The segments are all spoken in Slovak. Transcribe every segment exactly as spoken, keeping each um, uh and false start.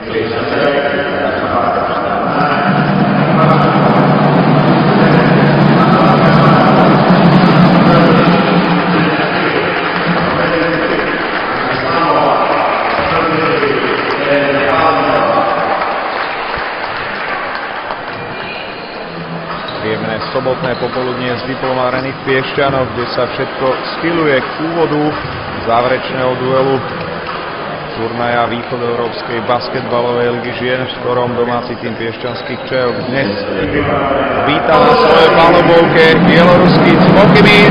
Sobotné popoludnie z Diplom Areny v Piešťanoch, kde sa všetko schyluje k úvodu záverečného duelu turnaja východoeurópskej basketbalovej ligy žien, v ktorom domáci tým piešťanských Čajok dnes víta na svojej palubovke bieloruský Cmoky-Minsk.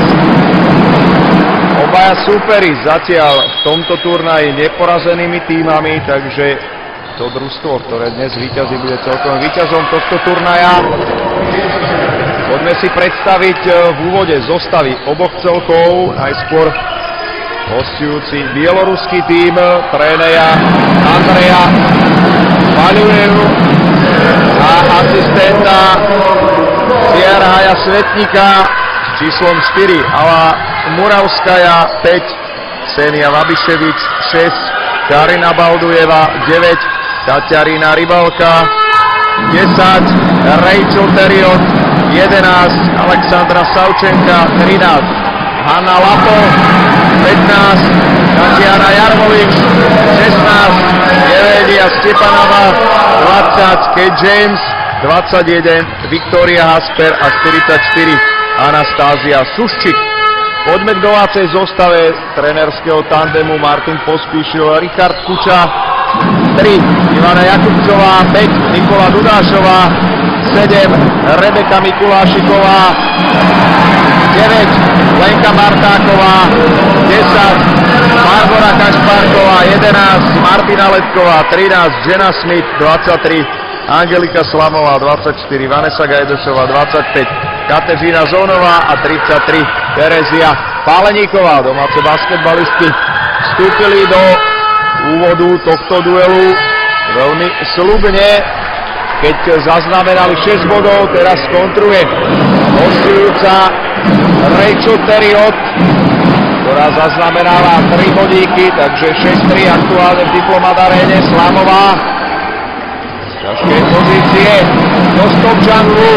Obaja súperi zatiaľ v tomto turnaji neporazenými tímami, takže to družstvo, ktoré dnes víťazí, bude celkom víťazom tohto turnaja. Poďme si predstaviť v úvode zostavy oboch celkov. Najskôr hostujúci bieloruský tím trénera Andreja Vaľujevu a asistenta Sierhaja Svetníka s číslom štyri, Ala Muravskaja päť, Ksenia Vabiševič šesť, Karina Baldujeva deväť, Kaťarina Rybalka desať, Rachel Teriot jedenásť, Alexandra Savčenka trinásť, Hanna Lapo pätnásť, Tatiana Jarmovič šestnásť, Jevedia Stepanova dvadsať, Kate James dvadsaťjeden, Viktória Hasper a štyridsaťštyri, Anastázia Suščík. Poďme k domácej zostave trénerského tandemu Martin Pospíšil a Richard Kuča. tri, Ivana Jakubčová, päť, Nikola Dudášová, sedem, Rebeka Mikulášiková, deväť, Lenka Martáková, desať, Barbora Kašpárková, jedenásť, Martina Letková, trinásť, Jenna Smith, dvadsaťtri, Angelika Slamová, dvadsaťštyri, Vanessa Gajdošová, dvadsaťpäť, Kateřina Zónová a tridsaťtri, Terezia Páleníková. Domáce basketbalistky vstúpili do úvodu tohto duelu veľmi sľubne, keď zaznamenali šesť bodov, teraz kontruje hostujúca Rachel Teriot, ktorá zaznamenala tri bodíky, takže šesť tri aktuálne v Diplomat Aréne. Slamová z ťažkej pozície do stopčanku,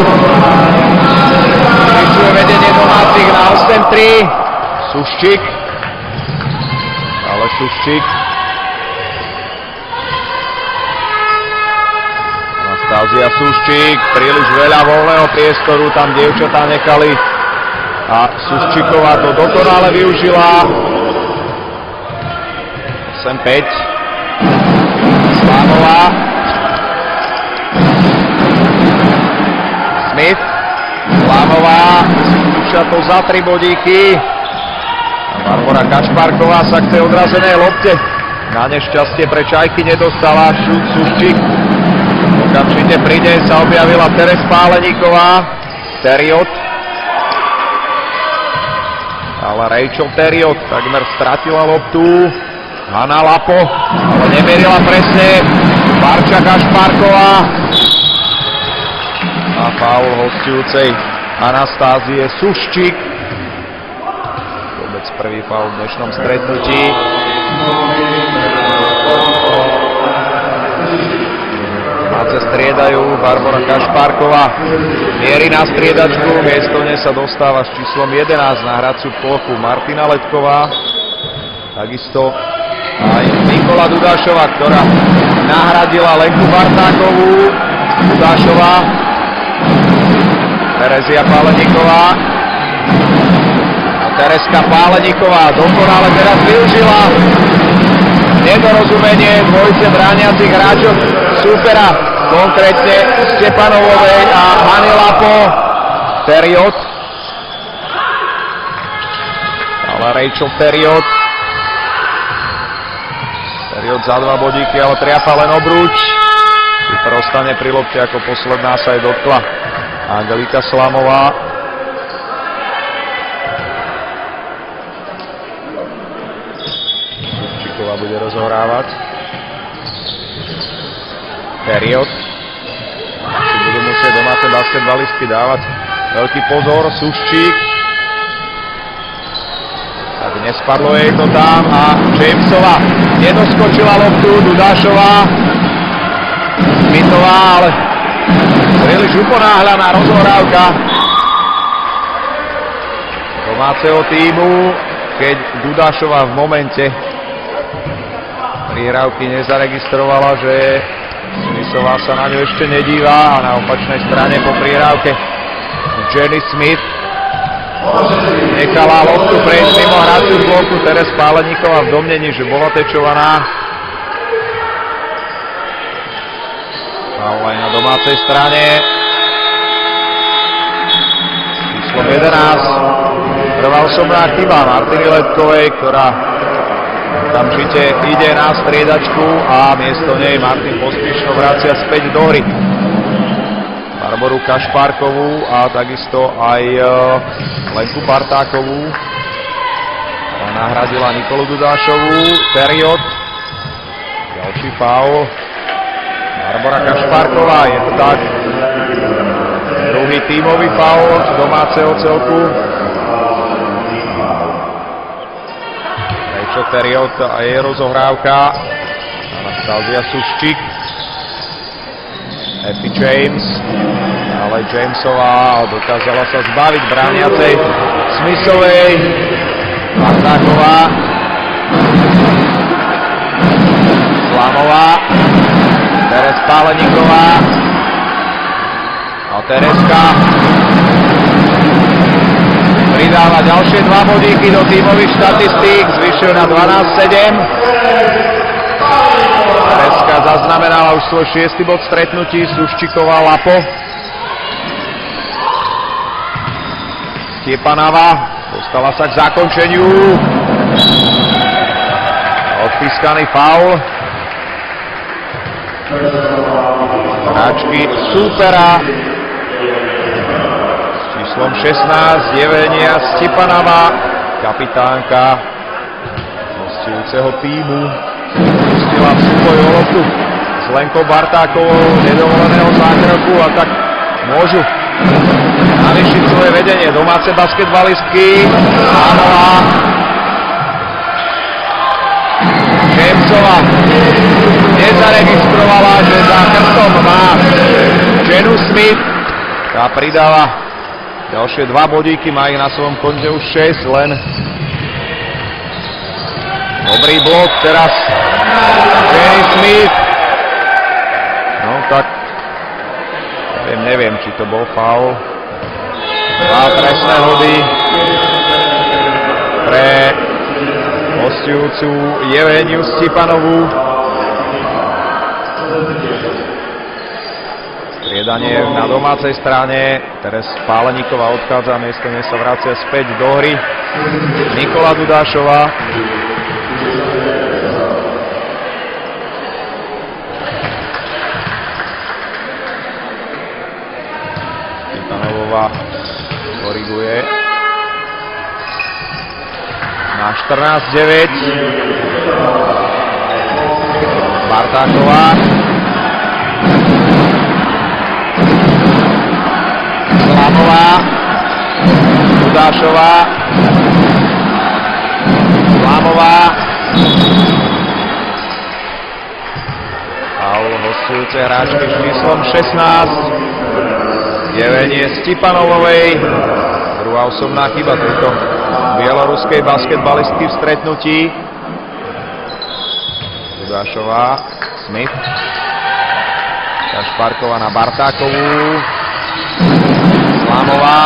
zvyšuje vedenie domácich na osem tri, Suščík, ale Suščík Anastázia Suščík, príliš veľa voľného priestoru tam dievčatá nechali a Suščíková to dokonale využila. osem päť, Slamová, Smith, Slamová, skúša to za tri bodíky a Barbora Kašpárková sa k tej odrazenej lopte na nešťastie pre Čajky nedostala. Suščík okamžite pri nej sa objavila Teres Páleníková, Teriot, ale Rachel Teriot takmer stratila loptu. Hanna Lapo, ale nemierila presne. Barča Kašpárková a faul hostujúcej Anastázie Suščík. Vôbec prvý faul v dnešnom stretnutí. Domáce striedajú, Barbora Kašpárková mierí na striedačku, miesto nej sa dostáva s číslom jedenásť na hraciu plochu Martina Letková, takisto aj Nikola Dudášová, ktorá nahradila Lenku Bartákovú. Dudášová, Terezia Páleníková a Tereska Páleníková dokonale teraz využila nedorozumenie dvojice brániacich hráčov súpera, konkrétne Stepanovovej a Hany Lapo. Teriot, ale Rachel Teriot Teriot za dva bodíky, ale triafa len obruč. Super ostane pri lopte, ako posledná sa jej dotkla Angelika Slamová. Suščíková bude rozohrávať. Teriot. Si budú musieť domáce basketbalistky dávať veľký pozor. Suščík. Tak nespadlo jej to tam a Jamesová nedoskočila loptu. Dudášová. Smithová, ale príliš uponáhľaná rozohrávka domáceho týmu, keď Dudášová v momente prihrávky nezaregistrovala, že Smithová sa na ňu ešte nedíva, a na opačnej strane po prihrávke Jenny Smith nechala loptu prejsť mimo hraciu bloku. Teres Páleníková v domnení, že bola tečovaná. Faul aj na domácej strane. Číslo jedenásť. Prvá osobná chyba Martiny Letkovej, ktorá okamžite ide na striedačku a miesto nej Martin Pospíšno vracia späť do hry Barboru Kašpárkovú a takisto aj Lenku Bartákovú. Nahradila Nikolu Dudášovú. Period. Ďalší faul. Barbora Kašpárková, je to tak. Druhý tímový faul domáceho celku. Rachel Period a jej rozohrávka. Anastasia Suščík. Effie James. Ale Jamesová dokázala sa zbaviť brániacej Smithovej. Bartáková. Slamová. Teres Páleníková. A Tereska pridáva ďalšie dva bodíky do tímových štatistík. Zvyšuje na dvanásť sedem. Tereska zaznamenala už svoj šiesty bod stretnutí. Suščíková Lapo. Stiepanava dostala sa k zakončeniu. Odpískaný faul. Hráčky súpera s číslom šestnásť Jevenia Stiepanava, kapitánka hostujúceho tímu, pustila v súboj o loptu s Lenkou Bartákovou nedovoleného zákroku, a tak môžu navýšiť svoje vedenie domáce basketbalistky. Ánová, Jamesová nezaregistrovala, že za chrbtom má Jennu Smith. Tá pridáva ďalšie dva bodíky, má ich na svojom konte už šesť len. Dobrý blok teraz Jenny Smith. No tak neviem, neviem, či to bol faul. Dva trestné hody pre hostujúcu Jeveniu Stiepanovú. Striedanie na domácej strane. Teres Páleníková odchádza, miesto nej sa vracia späť do hry Nikola Dudášová. Stiepanová koriguje na štrnásť deväť. Bartáková. Slamová. Dudášová. Slamová. Faul hostujúce hráčky s číslom šestnásť. Jevenie Stiepanovovej. Druhá osobná chyba tejto bieloruskej basketbalistky v stretnutí. Dudášová, Smith. Kašpárková na Bartákovú. Slamová.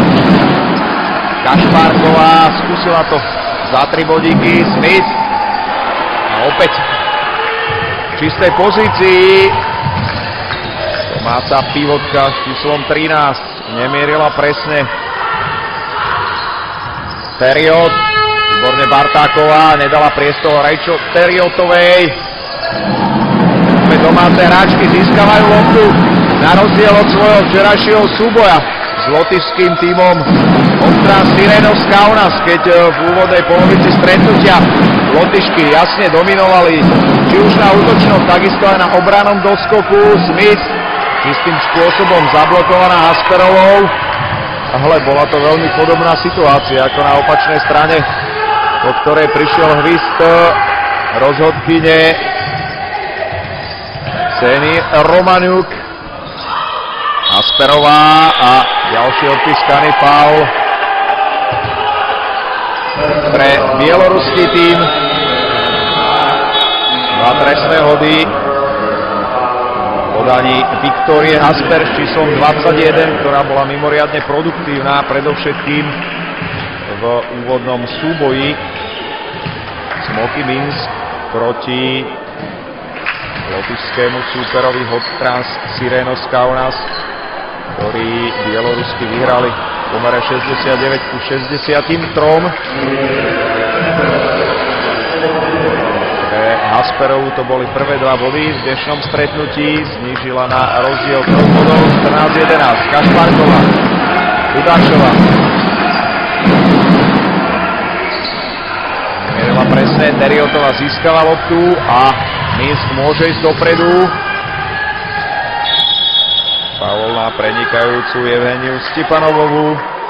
Kašpárková skúsila to za tri bodíky. Smith. A opäť v čistej pozícii domáca pivotka s číslom trinásť. Nemierila presne. Period. Výborne Bartáková. Nedala priestor Rachel Periotovej. Domáce hráčky získavajú loptu na rozdiel od svojho včerajšieho súboja s lotyšským tímom Ostran Sirenos Kaunas, keď v úvodnej polovici stretnutia Lotyšky jasne dominovali či už na útočnom, takisto aj na obranom doskoku. Smith istým spôsobom zablokovaná Hasperovou. Ale bola to veľmi podobná situácia ako na opačnej strane, po ktorej prišiel hvist rozhodkyne Kseni Romaniuk. Asperová a ďalší odpískaný faul pre bieloruský tím. Dva trestné hody podaní Viktórie Hasper s číslom dvadsaťjeden, ktorá bola mimoriadne produktívna, predovšetkým v úvodnom súboji Smoky Minsk proti lotyšskému súperovi Hottrans Sirenos Kaunas, ktorí bielorusky vyhrali v pomere šesťdesiatdeväť ku šesťdesiattri. Pre Hasperovu to boli prvé dva body v dnešnom stretnutí, znížila na rozdiel troch bodov štrnásť jedenásť. Kašparková, Dudášová. Mierila presne, Teriotová získava loptu a Minsk môže ísť dopredu. Faul na prenikajúcu Evheniu Stipanovovú.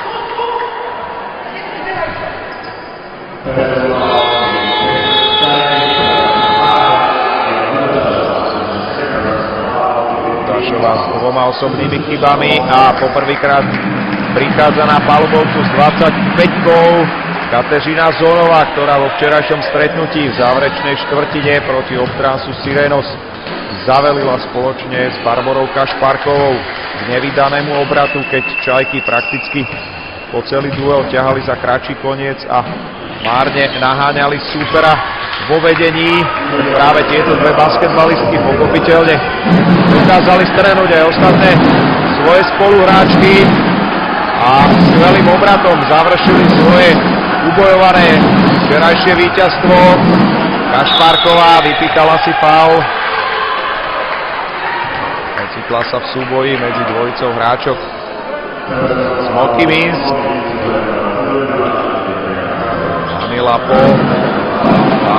Dudášová s dvoma osobnými chybami a poprvýkrát prichádza na palubovcu s dvadsaťpäťkou Kateřina Zónová, ktorá vo včerajšom stretnutí v záverečnej štvrtine proti Hotransu Sirenos zavelila spoločne s Barborou Kašparkovou k nevydanému obratu, keď Čajky prakticky po celý duel ťahali za kratší koniec a márne naháňali súpera vo vedení. Práve tieto dve basketbalistky pochopiteľne dokázali strhnúť aj ostatné svoje spoluhráčky a skvelým obratom završili svoje ubojované včerajšie víťazstvo. Kašparková vypýtala si faul. Ocitla sa v súboji medzi dvojicou hráčok Smoky Minsk. Anila Po a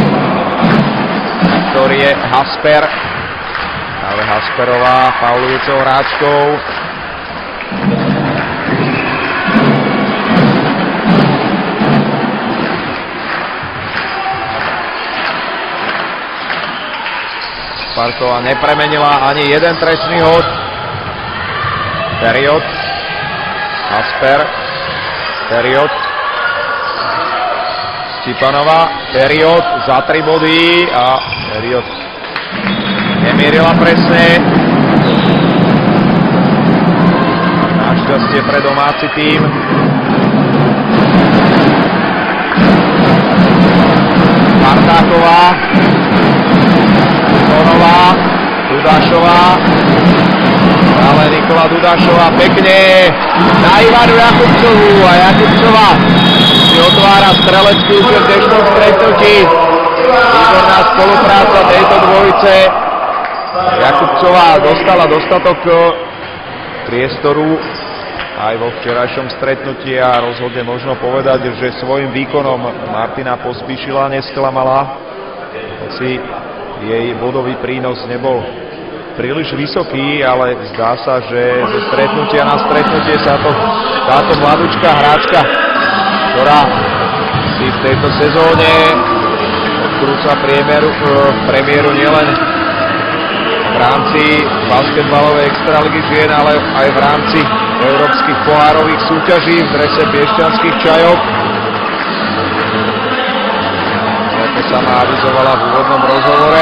Viktórie Hasper. Práve Hasperová faulujúcou hráčkou. Kašparková nepremenila ani jeden trestný hod. Period. Hasper. Period. Stipanová. Period za tri body a Period nemierila presne. Našťastie pre domáci tím. Bartáková. Zónová. Dudášová. Ale Nikola Dudášová pekne na Ivanu Jakubcovú a Jakubcová si otvára strelecký účet v dnešnom stretnutí. Výborná spolupráca tejto dvojice. Jakubcová dostala dostatok priestoru aj vo včerajšom stretnutí a rozhodne možno povedať, že svojím výkonom Martina Pospíšila nesklamala. Hoci jej bodový prínos nebol príliš vysoký, ale zdá sa, že zo stretnutia na stretnutie sa to, táto mladúčka hráčka, ktorá si v tejto sezóne odkrúca premiéru, premiéru nielen v rámci basketbalovej extraligy žien, ale aj v rámci európskych pohárových súťaží v drese Piešťanských Čajok. Ako sama avizovala v úvodnom rozhovore,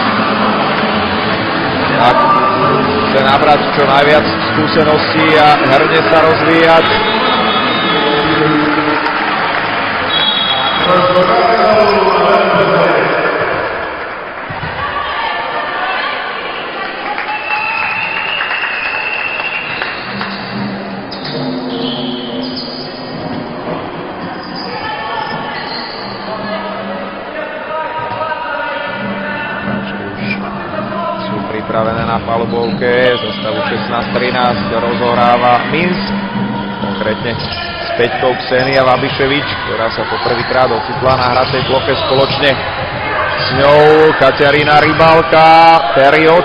tak chce nabrať čo najviac skúseností a herne sa rozvíjať. Pripravené na palubovke, zostavu šestnásť trinásť rozohráva Minsk, konkrétne s Peťkou Ksenia Vabiševič, ktorá sa poprvýkrát ocitla na hracej ploche spoločne s ňou Kaťarina Rybalka, Period,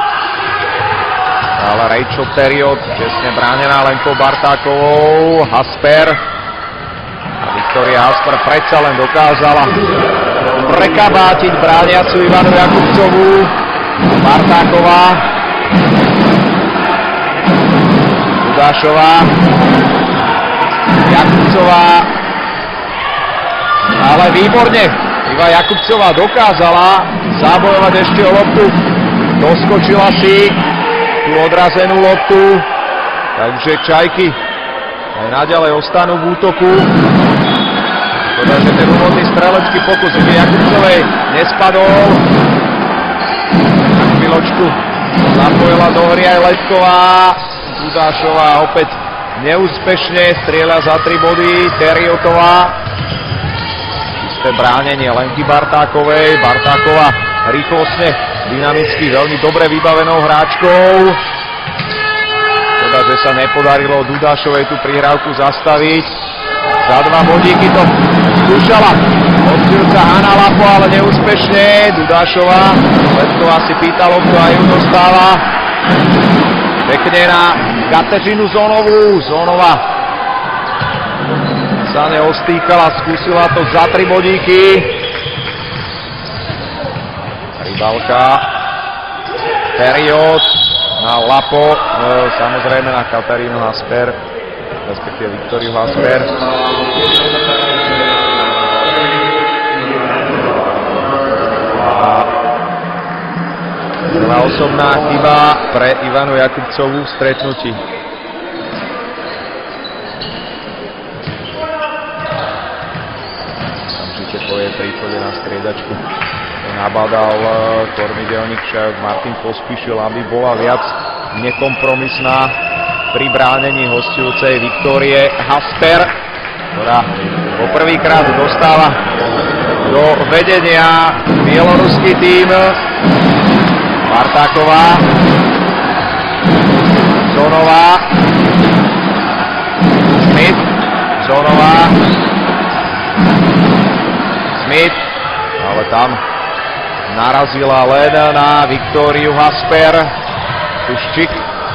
ale Rachel Period, čestne bránená Lenkou Bartákovou, Hasper a Viktória Hasper predsa len dokázala prekabátiť brániacu Ivanu Jakubcovú. Bartáková. Dudášová. Jakubcová. Ale výborne. Iva Jakubcová dokázala zabojovať ešte o loptu. Doskočila si tú odrazenú loptu. Takže Čajky aj naďalej ostanú v útoku. Škoda, že ten úvodný strelecký pokus Ivy Jakubcovej nespadol. Na chvíľočku zapojila do hry aj Letková. Dudášová opäť neúspešne strieľa za tri body. Teriotová. Isté bránenie Lenky Bartákovej. Bartáková rýchlostne, dynamicky, veľmi dobre vybavenou hráčkou. Škoda, že sa nepodarilo Dudášovej tú prihrávku zastaviť. Za dva bodíky to skúšala hostujúca Hanna Lapo, ale neúspešne. Dudášová, Letková si pýta loptu a ju dostáva. Pekne na Kateřinu Zónovú. Zónová sa neostýkala, skúsila to za tri bodíky. Rybalka. Period na Lapo, e, samozrejme na Katarínu Hasper, respektíve Viktoriu Hasper. Prvá osobná chyba pre Ivanu Jakubcovú v stretnutí. Okamžite po jej príchode na striedačku nabádal kormidelník Šajok Martin Pospíšil, aby bola viac nekompromisná pri bránení hostujúcej Viktórie Hasper, ktorá poprvýkrát dostáva do vedenia bieloruský tím. Bartáková, Zónová, Smith, Zónová, Smith, ale tam narazila len na Viktóriu Hasper. Suščík,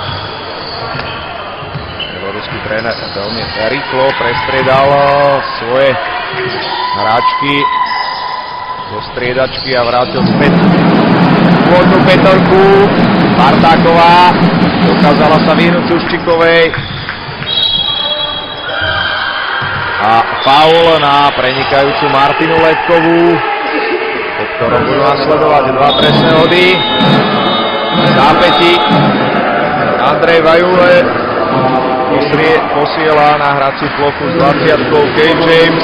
bieloruský tréner, veľmi rýchlo prestriedal svoje hráčky do striedačky a vrátil späť pôvodnú petorku. Bartáková dokázala sa vyhnúť Suščíkovej a faul na prenikajúcu Martinu Letkovú, po ktorom budú nasledovať dva trestné hody. Zápäti Andrej Vajule posiela na hraciu plochu s dvadsiatkou Kate James.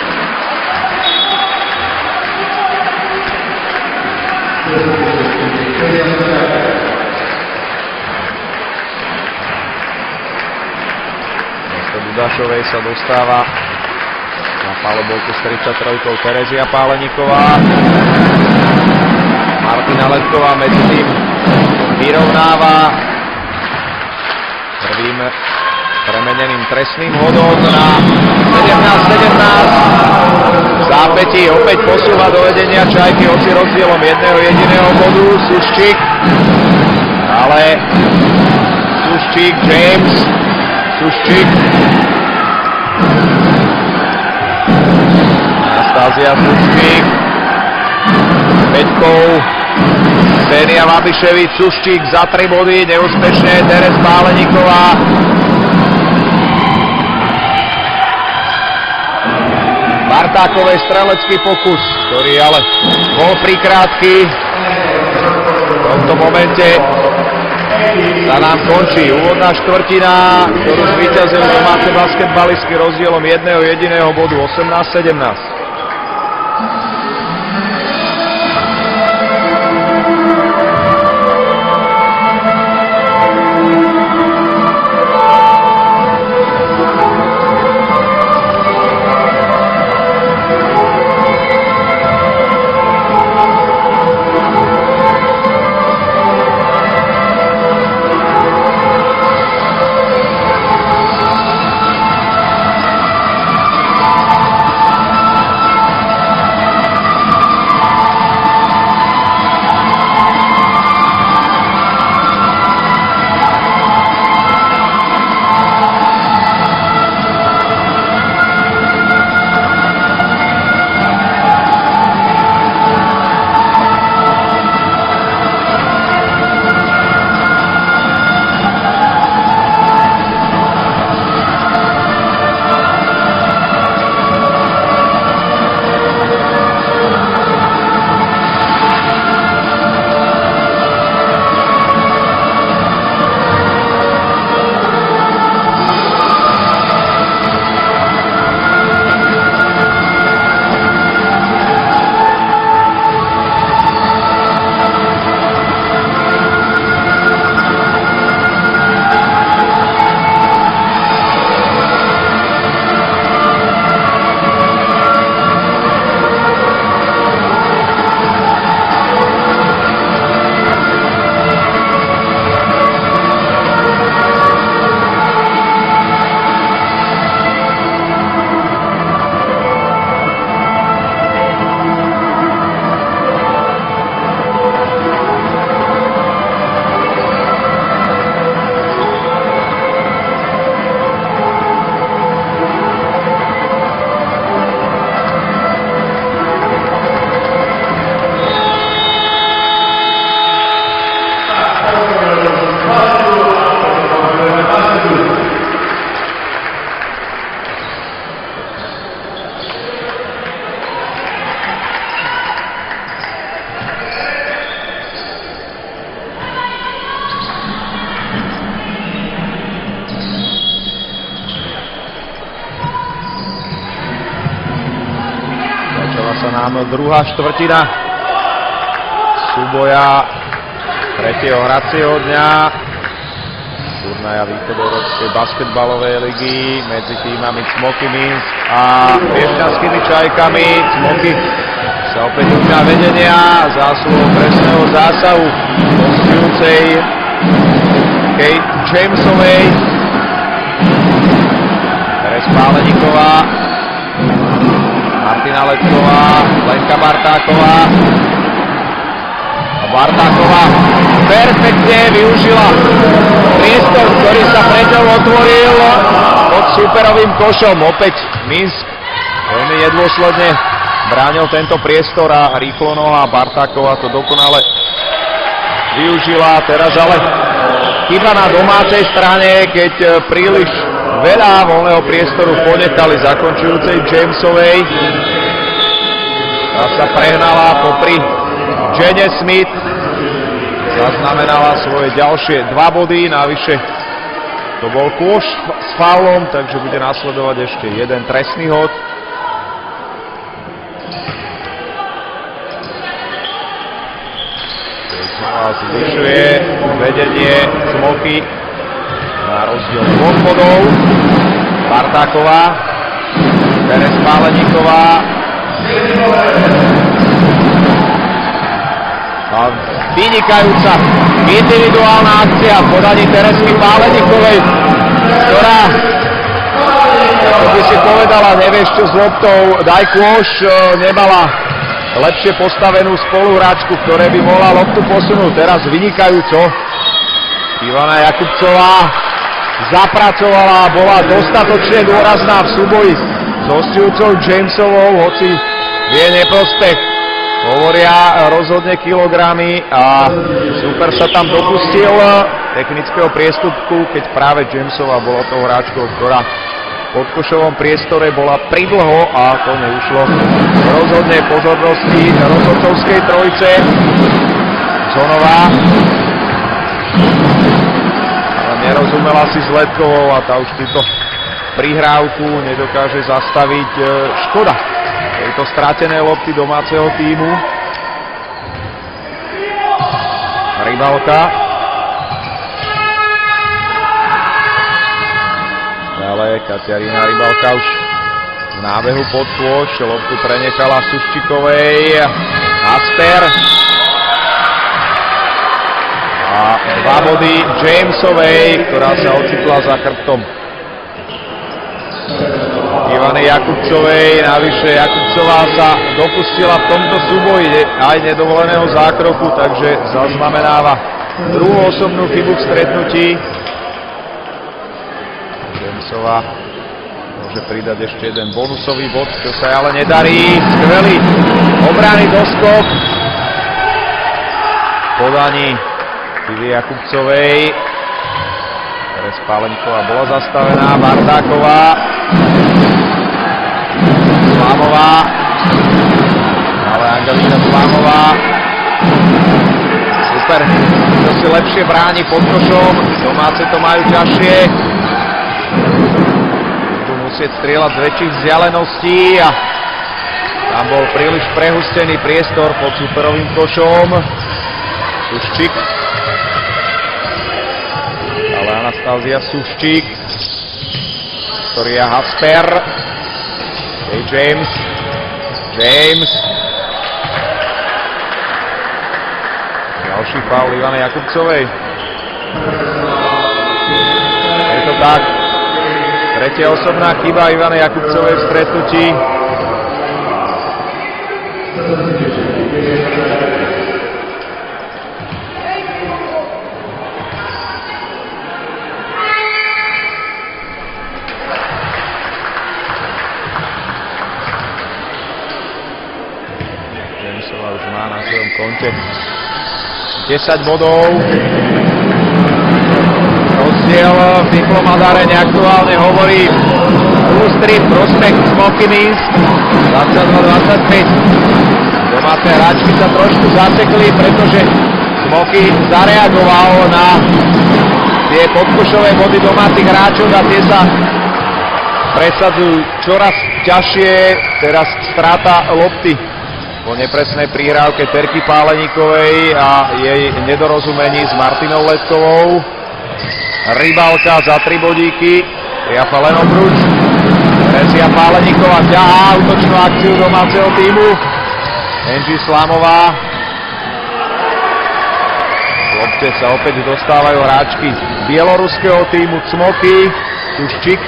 Dudášovej sa dostáva na palobovku s tridsaťtrojkou Terezia Páleníková. Martina Letková medzi tým vyrovnáva prvým premeneným trestným hodom na sedemnásť sedemnásť. V zápätí opäť posúva do vedenia Čajky, hoci rozdielom jedného jediného bodu. Suščík, ale Suščík, James, Suščík, Anastázia Suščík, Peťkou, Ksenia Babiševič, Suščík za tri body, neúspešne Terez Páleníková. Bartákovej strelecký pokus, ktorý ale bol prikrátky. V tomto momente sa nám končí úvodná štvrtina, ktorú zvíťazili domáce basketbalistky rozdielom jedného jediného bodu osemnásť sedemnásť. nám druhá štvrtina súboja tretieho hracieho dňa turnaja východoeurópskej basketbalovej ligy medzi týmami Cmoky Minsk a Piešťanskými Čajkami. Cmoky sa opäť učia vedenia zásluhou presného zásahu hostujúcej Kate Jamesovej. Teres Páleníková, Martina Lecková, Lenka Bartáková. A Bartáková perfektne využila priestor, ktorý sa pred ňou otvoril pod superovým košom. Opäť Minsk veľmi nedôsledne bránil tento priestor a rýchlo noha Bartáková to dokonale využila. Teraz ale chyba na domácej strane, keď príliš veľa voľného priestoru ponechali zakončujúcej Jamesovej. Tá sa prehnala popri Jenny Smith. Zaznamenala svoje ďalšie dva body, navyše to bol kôš s faulom, takže bude nasledovať ešte jeden trestný hod. Zvyšuje vedenie Cmoky na rozdiel dvoch bodov. Bartáková, Teres Páleníková. A vynikajúca individuálna akcia v podaní Teresky Páleníkovej, ktorá, ako by si povedala, nevieš čo s loptou, daj kôš, nemala lepšie postavenú spoluhráčku, ktoré by mohla loptu posunúť. Teraz vynikajúco Ivana Jakubcová zapracovala a bola dostatočne dôrazná v súboji s hostujúcou Jamesovou, hoci v jej neprospech hovoria rozhodne kilogramy a super sa tam dopustil technického priestupku, keď práve Jamesová bola tou hráčkou, ktorá v podkošovom priestore bola pridlho a to neušlo rozhodne pozornosti rozhodcovskej trojice. Zonová nerozumela si s Ledkovou a tá už túto prihrávku nedokáže zastaviť. Škoda tejto stratené lopty domáceho tímu. Rybalka. Ale Katiarína Rybalka už v nábehu pod kôš, loptu prenechala Suščikovej. Asper. A dva body Jamesovej, ktorá sa ocitla za chrbtom Ivany Jakubcovej. Navyše Jakubcová sa dopustila v tomto súboji aj nedovoleného zákroku, takže zaznamenáva druhú osobnú chybu v stretnutí. Jamesová môže pridať ešte jeden bonusový bod, čo sa ale nedarí. Skvelý obranný doskok v podaní Ivy Jakubcovej. Teres Páleníková bola zastavená. Bartáková, Slámová, ale Angelína Slámová. Super, kto si lepšie bráni pod košom, domáce to majú ťažšie. Budú musieť strieľať z väčších vzdialeností a tam bol príliš prehustený priestor pod superovým košom. Suščík. Ale Anastázia Suščík. Viktoria Hasper. Hey James. James. Ďalší faul Ivany Jakubcovej. Je to tak. Tretia osobná chyba Ivany Jakubcovej v stretnutí. Jamesová už má na svojom konte desať bodov. Rozdiel v Diplomat Arene aktuálne hovorí ústry prospech Cmoky Minsk dvadsaťdva dvadsaťpäť. Domáce hráčky sa trošku zasekli, pretože Cmoky zareagoval na tie podkošové body domácich hráčov a tie sa presadzujú čoraz ťažšie. Teraz strata lopty po nepresnej prihrávke Terky Páleníkovej a jej nedorozumení s Martinou Letkovou. Rybalka za tri bodíky, triafa len obruč. Terezia Páleníková ťahá útočnú akciu domáceho týmu. Angie Slamová. V lopte sa opäť dostávajú hráčky bieloruského týmu Cmoky. Suščík.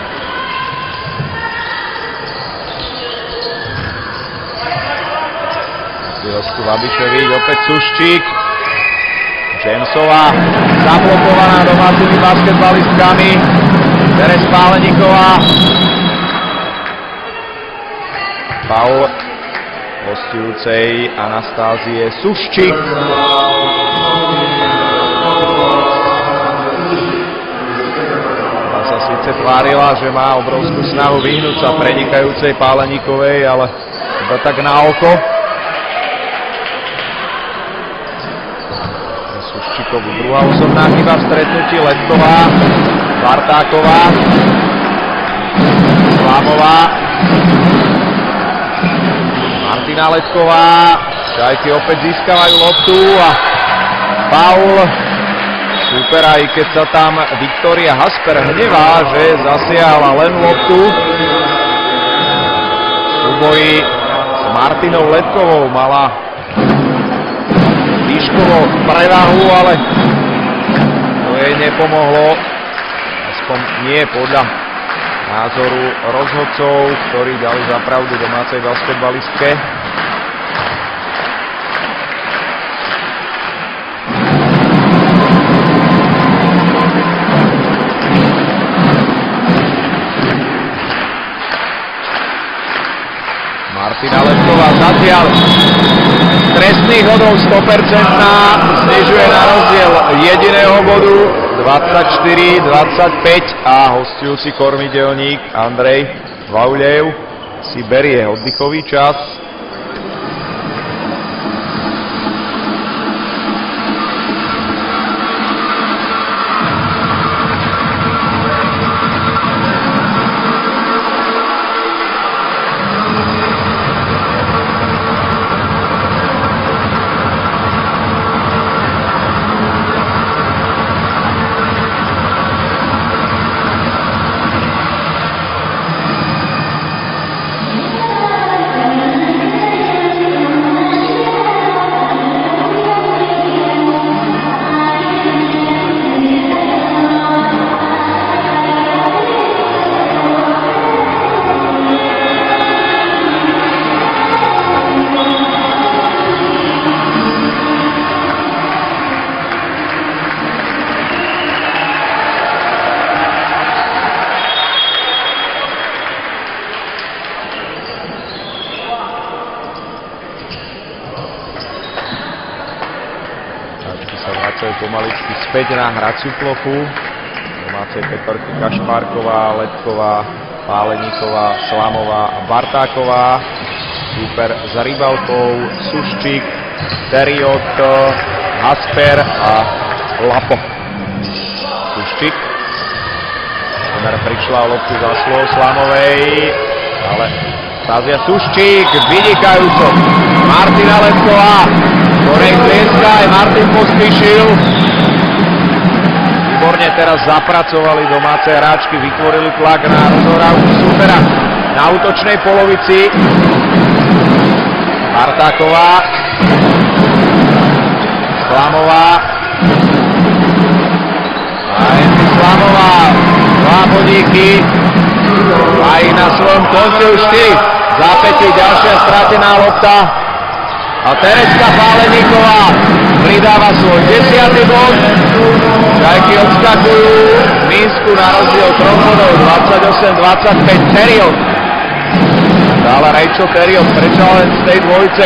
Silesku Babiševič, opäť Suščík. Jamesová zablokovaná domácimi basketbalistkami. Terez Páleníková. Faul hostujúcej Anastázie Suščík. Tá sa síce tvárila, že má obrovskú snahu vyhnúť sa prenikajúcej Páleníkovej, ale iba tak na oko. Suščíkovu druhá osobná chyba v stretnutí. Letková, Bartáková, Slamová, Martina Letková. Čajky opäť získavajú loptu a faul. Super, aj keď sa tam Viktória Hasper hnevá, že zasiahla len loptu. V súboji s Martinou Letkovou mala výškovo prevahu, ale to jej nepomohlo. Aspoň nie podľa názoru rozhodcov, ktorí dali za pravdu domácej basketbalistke. Martina Letková zatiaľ z trestných hodov sto percent znižuje na rozdiel jediného bodu dvadsaťštyri dvadsaťpäť a hostujúci kormidelník Andrej Vaulev si berie oddychový čas. Pomaličky späť na hraciu plochu. Domácej Petorky Kašpárková, Letková, Páleníková, Slamová a Bartáková. Super za Rybalkou, Suščík, Teriot, Hasper a Lapo. Suščík. Temer prišla o loptu za slov Slamovej, ale Stázia Suščík, vynikajúco. Martina Letková. Korek Lieska, aj Martin Pospíšil. Výborne teraz zapracovali domáce hráčky, vytvorili tlak na rozhrávku supera na útočnej polovici. Bartáková, Slamová a Angie Slamová. Dva bodíky a ich na svojom konte už štyri. Zápätí ďalšia stratená lopta. A Terezka Páleníková pridáva svoj desiaty bod. Čajky odskakujú v Minsku na rozdiel troch bodov dvadsaťosem dvadsaťpäť. Teriot. Stále Rachel Teriot, prečo len z tej dvojice.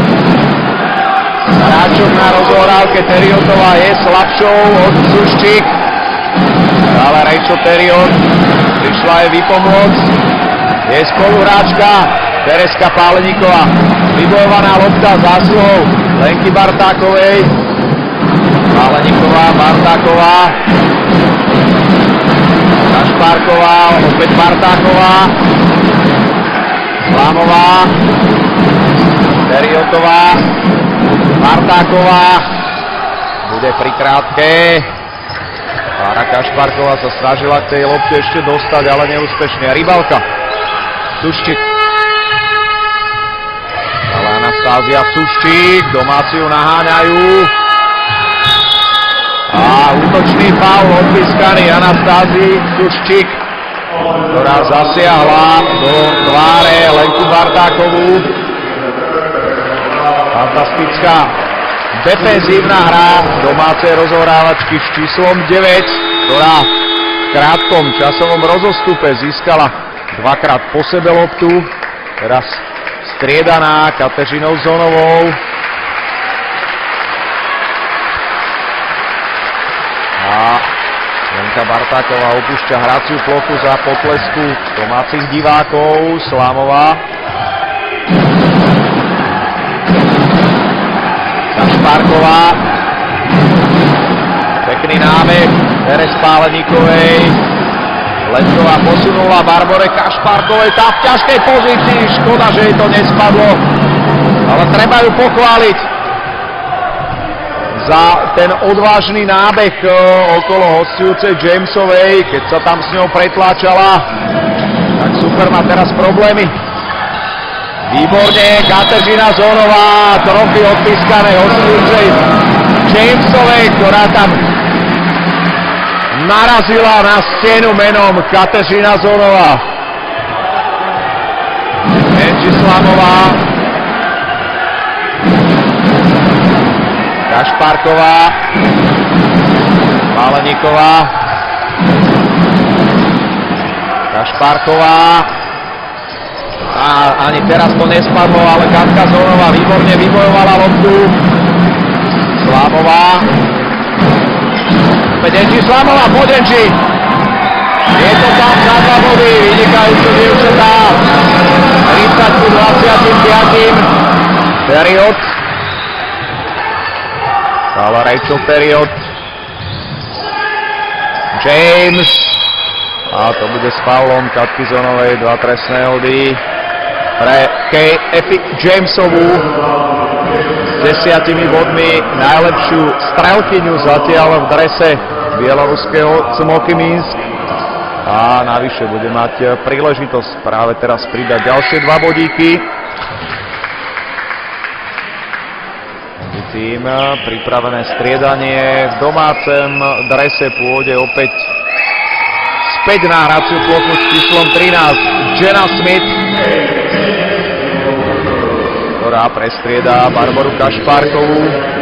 Hráčok na rozohrávke Teriotová je slabšou od Suščík. Stále Rachel Teriot. Prišla jej vypomôcť. Je spoluhráčka Terezka Páleníková. Vybojovaná lopta zásluhou Lenky Bartákovej. Páleníková, Bartáková. Kašpárková, opäť Bartáková. Slamová. Teriotová, Bartáková, bude pri krátke. Klára Kašpárková sa snažila k tej lopte ešte dostať, ale neúspešne. Rybalka, Suščík. Ale Anastázia Suščík, domáci ju naháňajú. A útočný faul odpískaný Anastázii Suščík, ktorá zasiahla do tváre Lenku Bartákovú. Fantastická defenzívna hra domácej rozohrávačky s číslom deväť, ktorá v krátkom časovom rozostupe získala dvakrát po sebe loptu. Teraz striedaná Kateřinou Zonovou. A Lenka Bartáková opúšťa hraciu plochu za potlesku domácich divákov. Slámová. Kašpárková. Pekný nábeh Terez Páleníkovej. Lenková posunula Barbore Kašpárkovej. Tá v ťažkej pozícii. Škoda, že jej to nespadlo. Ale treba ju pochváliť za ten odvážny nábeh okolo hostujúcej Jamesovej, keď sa tam s ňou pretláčala. Tak super, má teraz problémy. Výborne, Kateřina Zonová, trofy odpískané hostujúcej Jamesovej, ktorá tam narazila na stenu menom Kateřina Zonová. Angie Slamová. Kašpárková. Páleníková. Kašpárková. A ani teraz to nespadlo, ale Katka Zonová výborne vybojovala loptu. Slamová. Opäť Angie Slamová, poď Angie. Je to tam za dva body, vynikajúce dievčatá. tridsať ku dvadsaťpäť. Period. Stála Rachel Period. James. A to bude s faulom Katky Zonovej, dva trestné hody pre Kay Epi Jamesovú. S desiatimi bodmi najlepšiu strelkyňu zatiaľ v drese bieloruského Cmoky Minsk. A navyše bude mať príležitosť práve teraz pridať ďalšie dva bodíky. Tým pripravené striedanie v domácem drese pôjde opäť späť na hraciu plochu s číslom trinásť Jenna Smith, ktorá prestriedá Barboru Kašpárkovú.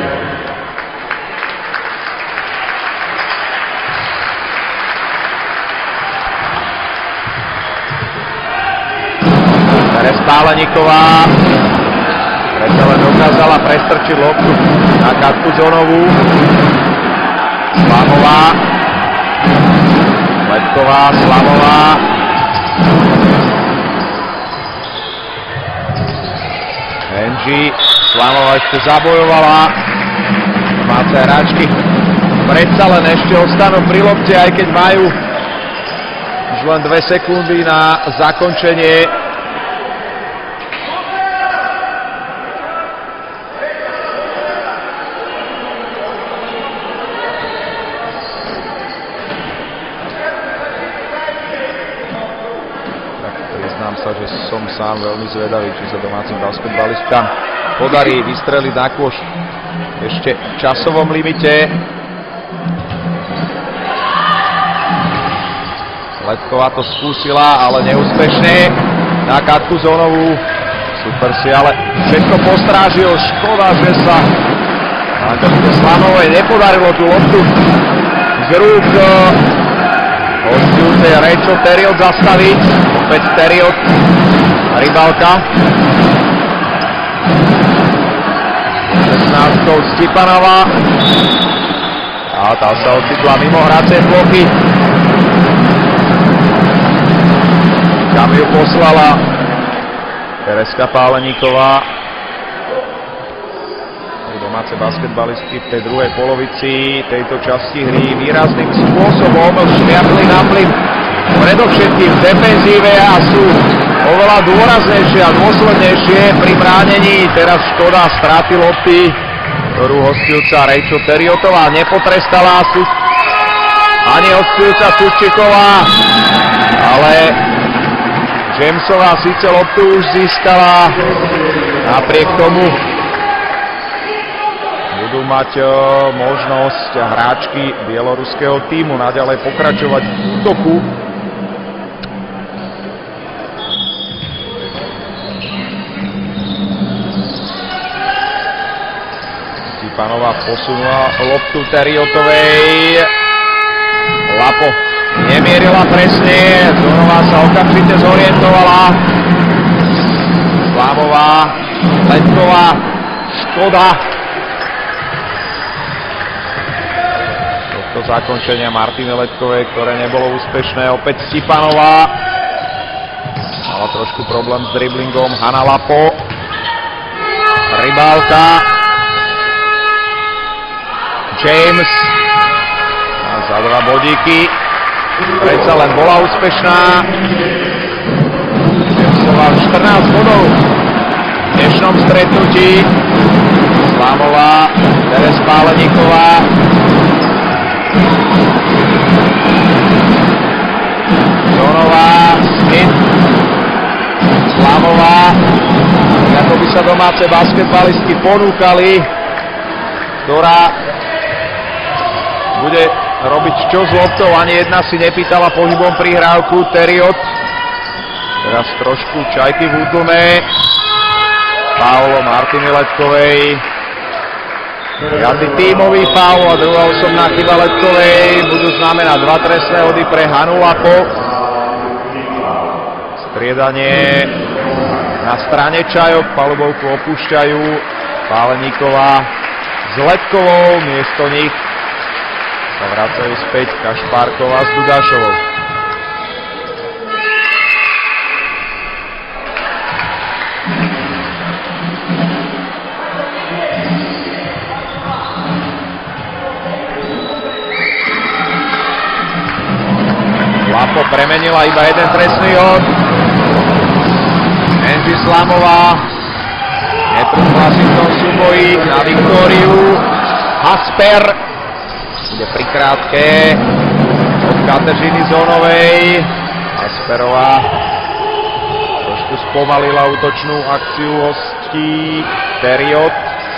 Terez Páleníková. Predsa len dokázala prestrčiť loptu na Katku Zonovú. Slamová. Letková, Slamová. Angie. Slamová ešte zabojovala. Domáce hráčky predsa len ešte ostanú pri lopte, aj keď majú už len dve sekundy na zakončenie. Že som sám veľmi zvedavý, či sa domácim basketbalistkám podarí vystreliť na kôš ešte v časovom limite. Letková to skúsila, ale neúspešne na Katku Zonovú. Super si ale všetko postrážil. Škoda, že sa Katke Slamovej nepodarilo tú loptu z rúk hostujúcej Rachel Period zastaviť. Opäť Period. Rybalka. šestnáctkou Stipanová. A tá sa ocitla mimo hracej plochy. Kam ju poslala Terezka Páleníková. Domáce basketbalistky v tej druhej polovici tejto časti hry výrazným spôsobom šliapli na plyn predovšetkým v defenzíve a sú oveľa dôraznejšie a dôslednejšie pri bránení. Teraz Škoda straty lopty, ktorú hostujúca Rachel Teriotová nepotrestala ani hostujúca Sučiková, ale Jamesová síce loptu už získala, napriek tomu budú mať možnosť hráčky bieloruského tímu naďalej pokračovať v útoku. Stipanová posunula loptu Teriotovej. Lapo nemierila presne, Zonová sa okamžite zorientovala. Slámová, Letková, Škoda. Tohto zakončenia Martiny Letkovej, ktoré nebolo úspešné, opäť Stipanová. Mala trošku problém s driblingom, Hanna Lapo. Rybálka. James. Za dva bodíky. Predsa len bola úspešná. Jamesová štrnásť bodov v dnešnom stretnutí. Slámová, Teres Páleníková. Zonová, Smith. Slámová. Ako by sa domáce basketbalistky ponúkali, ktorá bude robiť čo s loptou, ani jedna si nepýtala pohybom prihrávku. Teriot. Teraz trošku čajky v útlme. Faul Martiny Letkovej. Piaty tímový faul a druhá osobná chyba Letkovej. Budú znamenať dva trestné hody pre Hannu Lapo. Striedanie na strane Čajok. Palubovku opúšťajú Páleníková s Letkovou. Miesto nich sa vracajú späť Kašpárková s Dudášovou. Lapo premenila iba jeden trestný hod. Angie Slamová netrúfla si v tom súboji na Viktóriu. Hasper bude prikrátke od Kateřiny Zonovej. Hasperová trošku spomalila útočnú akciu hostí. Teriot.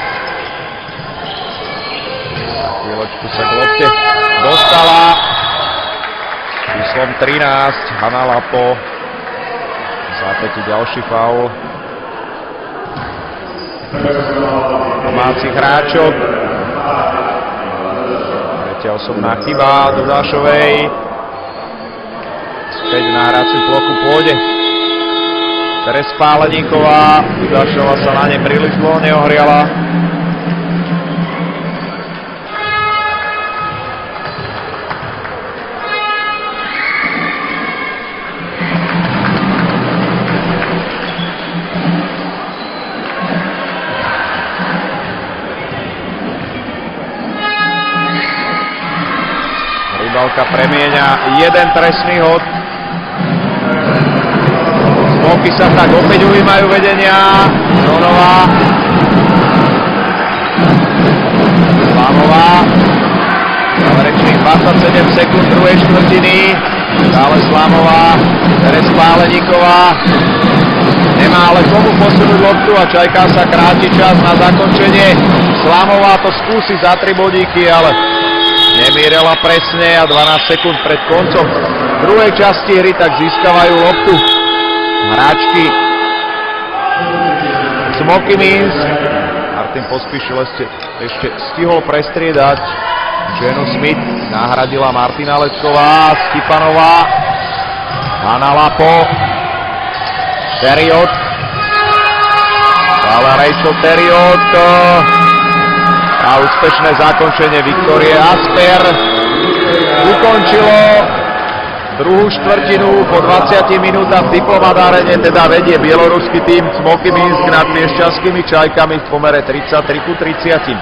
Na chvíľočku sa k lopte dostala. Číslom trinásť Hanna Lapo. Zápäti ďalší faul domácich hráčok. Tretia osobná chyba Dudášovej. Späť na hraciu plochu pôjde Teres Páleníková. Dudášová sa na ne príliš dlho neohriala. Rybálka premieňa jeden trestný hod. Smoky sa tak opäť ujímajú vedenia. Zonová. Slamová. Záverečných dvadsaťsedem sekúnd druhej štvrtiny. Stále Slamová. Teres Páleníková. Nemá ale komu posunúť loptu a Čajka sa kráti čas na zakončenie. Slamová to skúsi za tri bodíky, ale nemírila presne a dvanásť sekúnd pred koncom druhej časti hry tak získavajú loptu hráčky Smoky Minsk. Martin Pospíšil ešte, ešte stihol prestriedať Jenu Smith, nahradila Martina Letková, Stipanová, Hanna Lapo, Teriot, ale Rachel Teriot a úspešné zakončenie Viktórie Asper ukončilo druhú štvrtinu. Po dvadsiatich minútach v Diplomat Arene teda vedie bieloruský tím Smoky Minsk nad piešťanskými Čajkami v pomere tridsaťtri ku tridsiatim.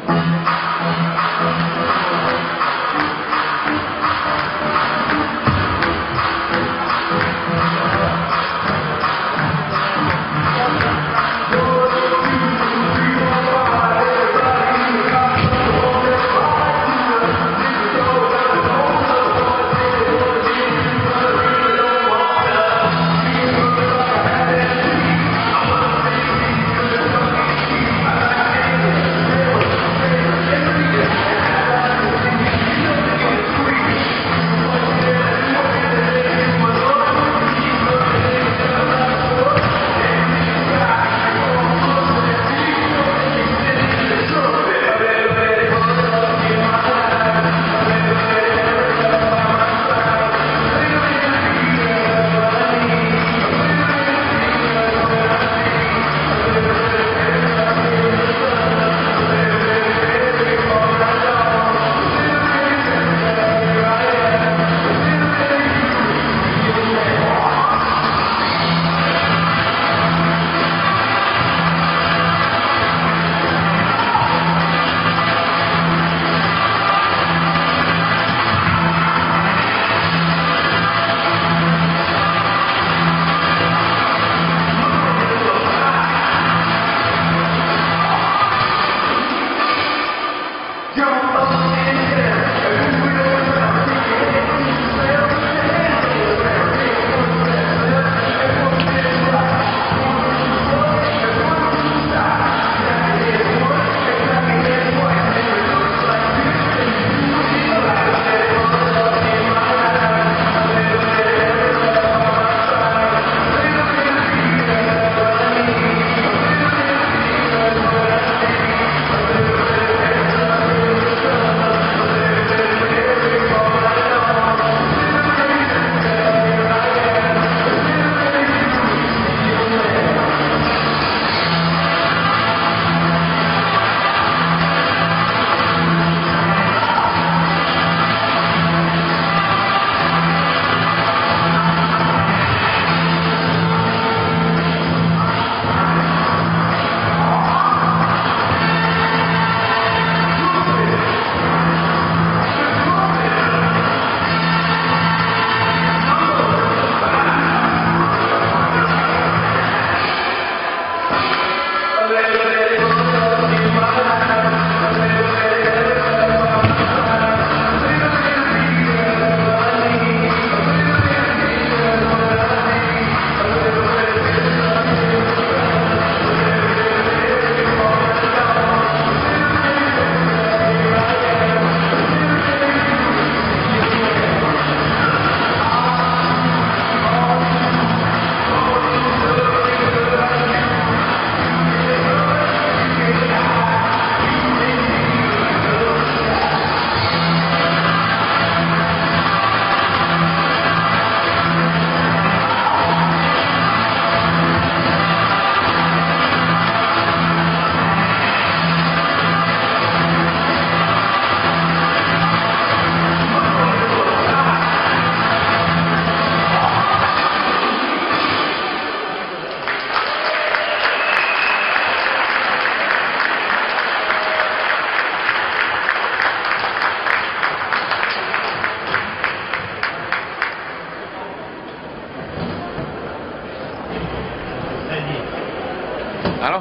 Áno?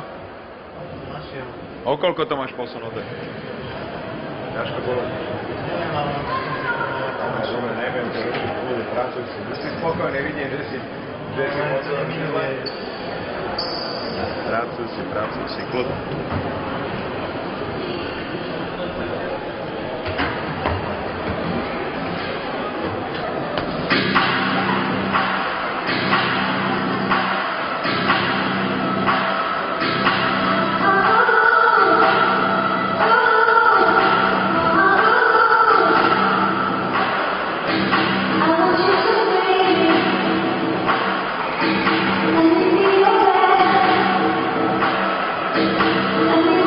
O koľko to máš posunuté? Ťažko bolo. Dobre, neviem, to robiť kvôli pracuj si. Ty si spokojne vidieť, že si že si posunuté. Pracuj si, pracuj si, kľud. Let me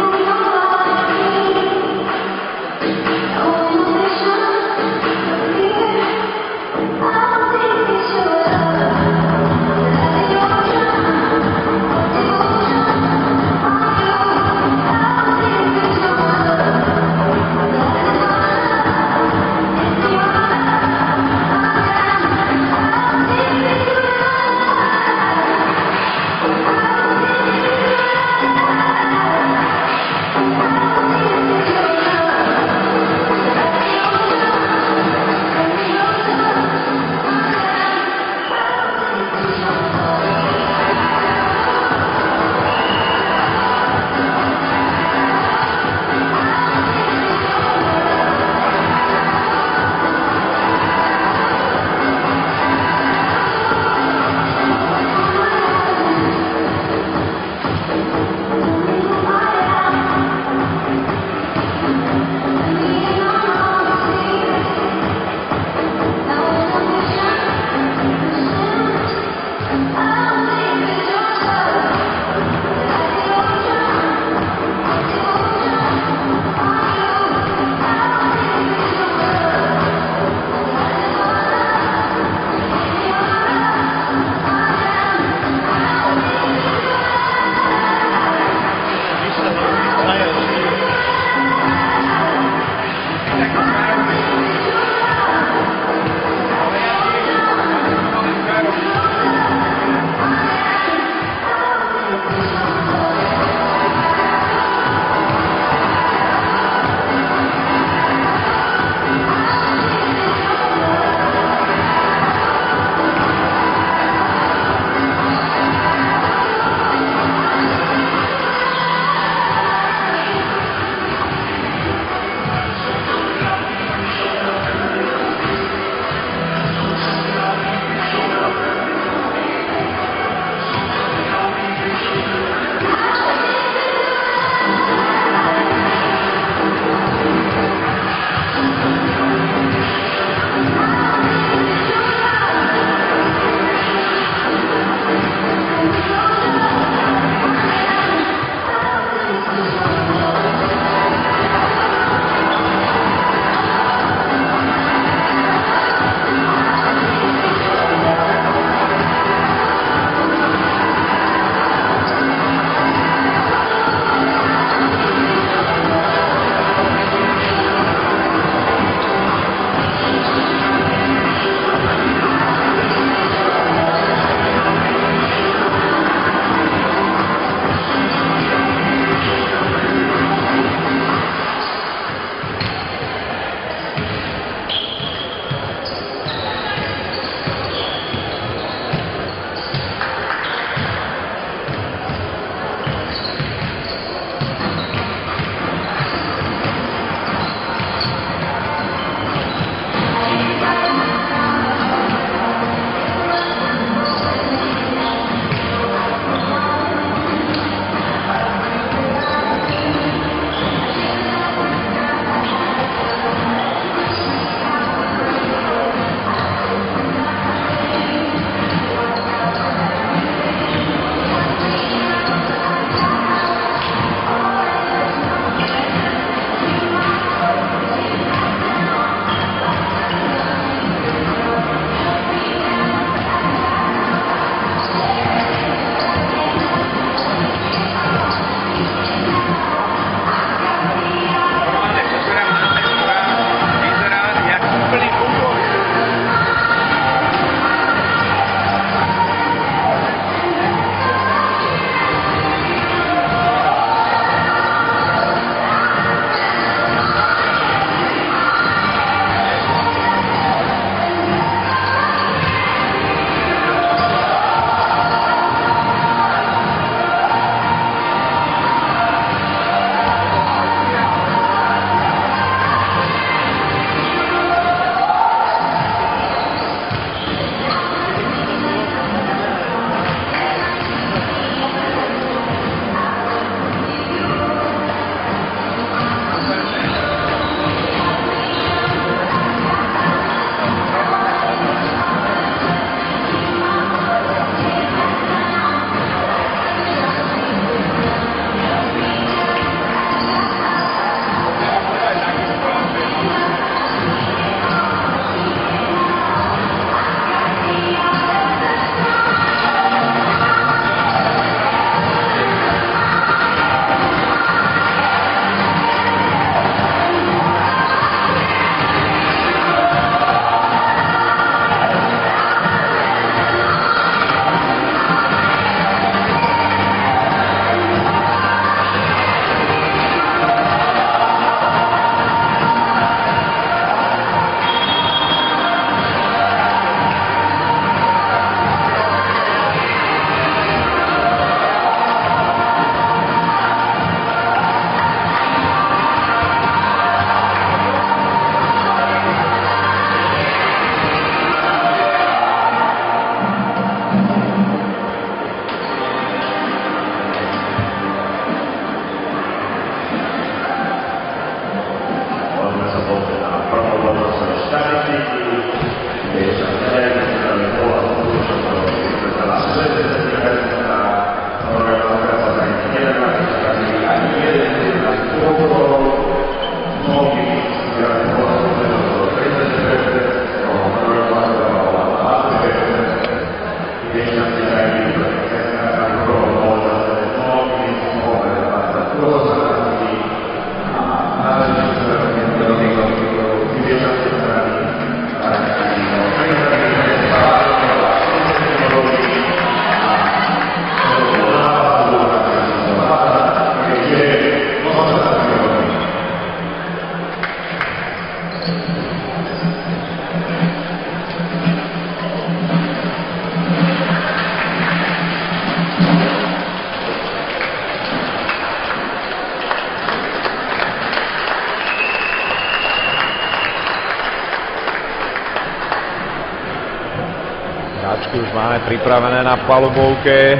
Hráčky už máme pripravené na palubovke.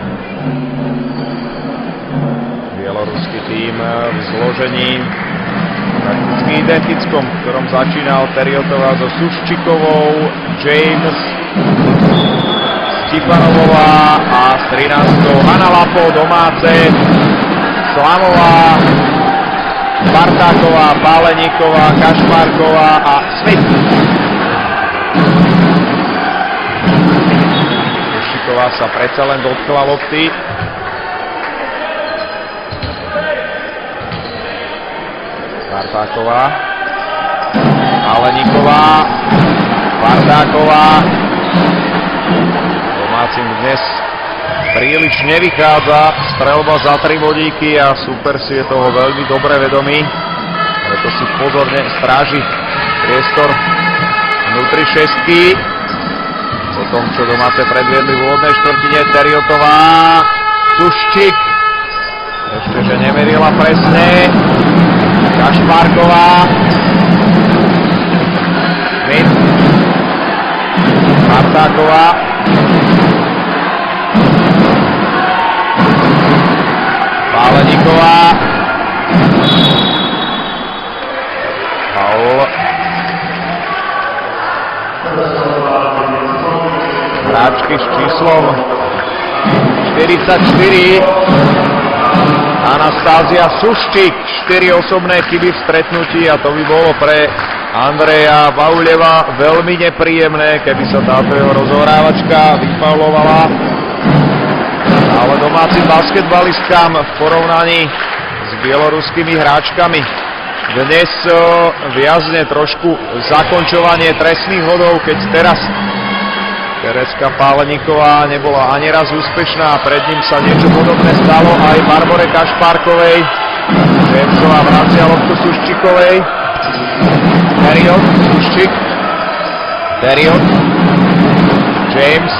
Bieloruský tím v zložení prakticky identickom, v ktorom začínal Teriotová so Suščikovou, James, Stipanovová a s trináctou Hanna Lapo, domáce, Slamová, Bartáková, Páleníková, Kašpárková a Smith. Suščiková sa predsa len dotkla lopty. Bartáková, Páleníková, Bartáková. Domácim dnes príliš nevychádza streľba za tri bodíky a super si je toho veľmi dobre vedomý. Preto si pozorne stráži priestor vnútri šestky. Po tom, čo domáce predviedli v úvodnej štvrtine, Teriotová, Suščík. Ešte, že nemerila presne. Kašpárková. Smith. Bartáková. Páleníková. Faul. Hráčky s číslom štyridsaťštyri. Anastázia Suščík. štyri osobné chyby v stretnutí a to by bolo pre Andreja Bauľeva veľmi nepríjemné, keby sa táto jeho rozohrávačka vyfaulovala. Ale domácim basketbalistkám v porovnaní s bieloruskými hráčkami dnes viazne trošku zakončovanie trestných hodov, keď teraz Tereska Páleníková nebola ani raz úspešná a pred ním sa niečo podobné stalo aj Barbore Kašpárkovej. Jamesová vracia loptu Suščikovej. Teriot, Suščík. Teriot. James.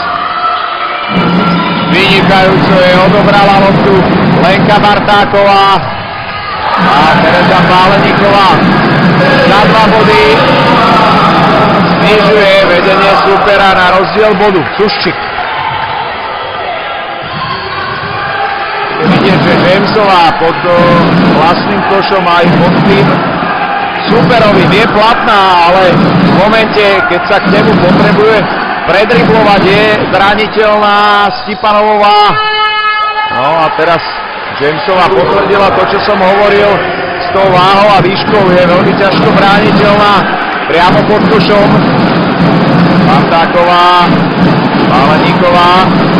Vynikajúco je odobrala loptu Lenka Bartáková a Tereza Páleníková za dva body znižuje vedenie supera na rozdiel bodu. Suščík. Je vidieť, že Jamesová pod vlastným košom aj pod tým superovým je platná, ale v momente, keď sa k nemu potrebuje predriblovať, je zraniteľná Stipanovová. No a teraz Jamesová potvrdila to, čo som hovoril, s tou váhou a výškou je veľmi ťažko brániteľná priamo pod košom. Bartáková, Páleníková,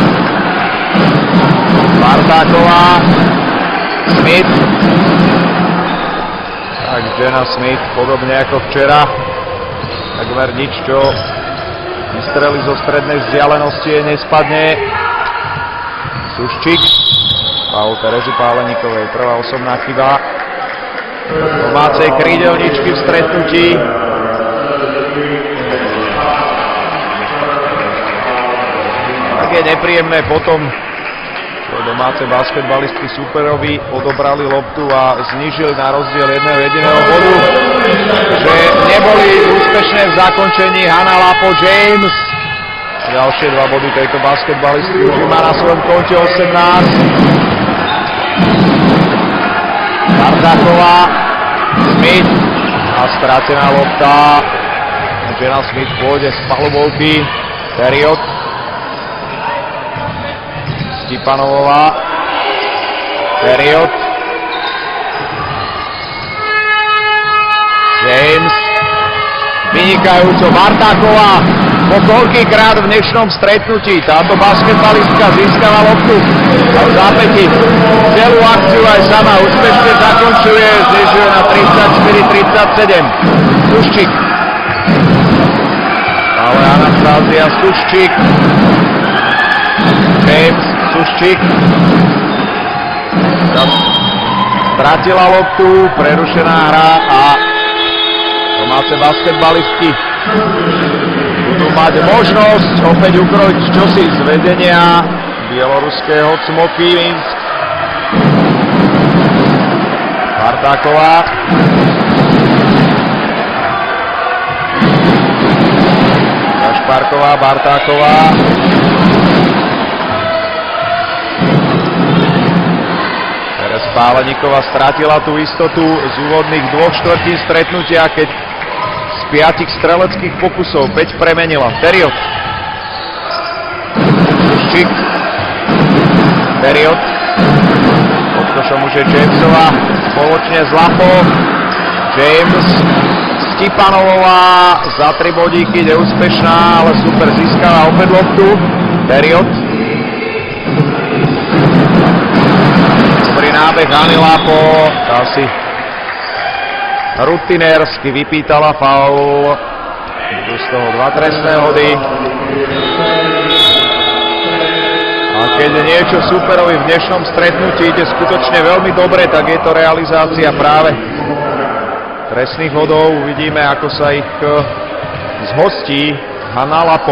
Bartáková, Smith. Tak Jenna Smith, podobne ako včera, takmer nič, čo vystrelí zo strednej vzdialenosti, nespadne. Suščík, faul Terezy Páleníkovej, prvá osobná chyba domácej krídelničky v stretnutí. Tak je nepríjemné potom, čo domáce basketbalistky superovi odobrali loptu a znížili na rozdiel jedného jediného bodu, že neboli úspešné v zakončení Hanna Lapo, James. Ďalšie dva body tejto basketbalistky už má na svojom konte osemnásť. Bartáková, Smith a strátená lopta. Jenna Smith pôjde z palubovky. Teriot. Stipanovová. Teriot. James. Vynikajúco Bartáková. Po koľkýkrát v dnešnom stretnutí táto basketbalistka získala loptu a v zápäti celú akciu aj sama úspešne zakončuje, znižuje na tridsaťštyri tridsaťsedem. Suščík. Ale Anastázia Suščík. James Suščík. Stratila loptu, prerušená hra a domáce basketbalistky budú mať možnosť opäť ukrojiť čosi z vedenia bieloruského Cmoky Minsk. Bartáková. Kašpárková, Bartáková. Teraz Páleníková stratila tú istotu z úvodných dvoch štvrtín stretnutia, keď z piatich streleckých pokusov päť premenila. Teriot. Ščík. Teriot. Pod košom už je Jamesová spoločne s Lapou. James. Stipanovová za tri bodíky, neúspešná, ale super získala opäť loptu. Teriot. Dobrý nábeh Hany Lapo, tá si rutinérsky vypýtala faul. Budú z toho dva trestné hody. A keď niečo superovi v dnešnom stretnutí ide skutočne veľmi dobre, tak je to realizácia práve trestných hodov. Uvidíme, ako sa ich zhostí Hana Lapo.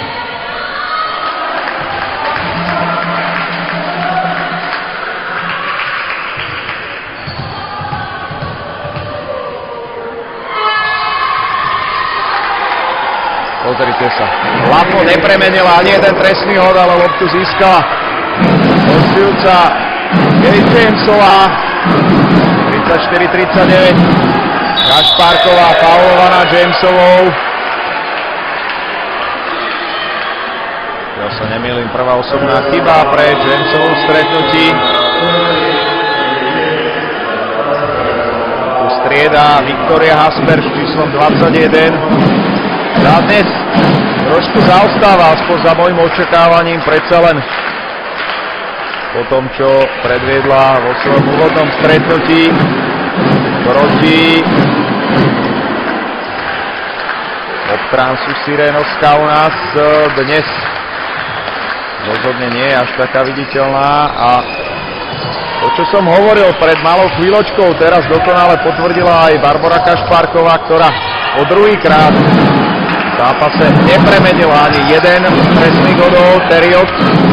Pozrite sa. Lapo nepremenila ani jeden trestný hod, ale loptu získala hostujúca Kate Jamesová. tridsaťštyri tridsaťdeväť. Kašpárková faulovaná Jamesovou. Ja sa nemýlim, prvá osobná chyba pre Jamesovú v stretnutí. Tu strieda Viktória Hasper s číslom dvadsaťjeden. Za dnes trošku zaostáva, aspoň za môjim očakávaním, predsa len po tom, čo predviedla vo svojom úvodnom stretnutí proti Obtransu Sirenovská u nás. Dnes rozhodne nie je až taká viditeľná a to, čo som hovoril pred malou chvíľočkou, teraz dokonale potvrdila aj Barbora Kašpárková, ktorá po druhýkrát v zápase nepremenila ani jeden z trestných hodov. Teriot.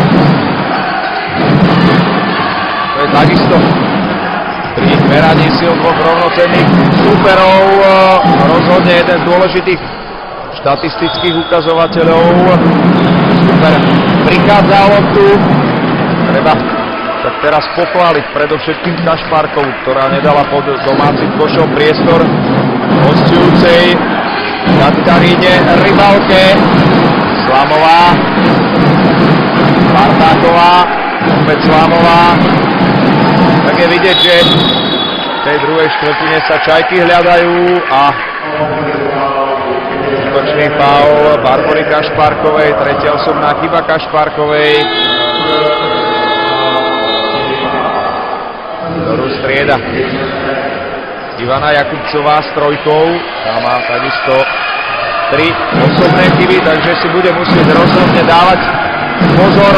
To je takisto pri meraní síl dvoch rovnocenných súperov rozhodne jeden z dôležitých štatistických ukazovateľov. Super prichádza o loptu. Treba tak teraz pochváliť predovšetkým Kašpárkovú, ktorá nedala pod domácim košom priestor hostujúcej Kataríne Rybalke. Slamová. Bartáková. Opäť Slamová. Tak je vidieť, že v tej druhej štvrtine sa čajky hľadajú a skutočný faul Barbory Kašpárkovej, tretia osobná chyba Kašpárkovej, ktorú strieda Ivana Jakubcová s trojkou. Tá má takisto tri osobné chyby, takže si bude musieť rozhodne dávať pozor.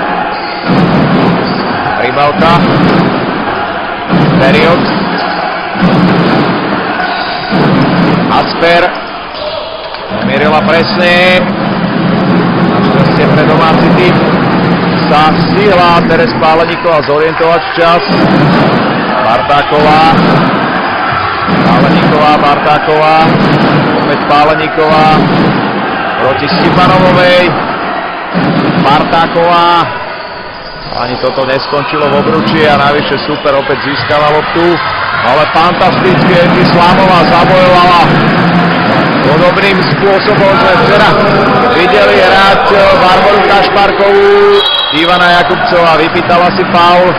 Rybalka. Teriot. Asper. Namierila presne. Našťastie pre domáci tým sa stihla Teres Páleníková zorientovať včas. Bartáková. Páleníková, Bartáková. Opäť Páleníková. Proti Stipanovovej. Bartáková. Ani toto neskončilo v obručí a navyše super opäť získala loptu. Ale fantasticky Edy Slamová zabojovala. Podobným spôsobom sme včera videli hrať Barboru Kašpárkovú. Ivana Jakubcová vypýtala si faul.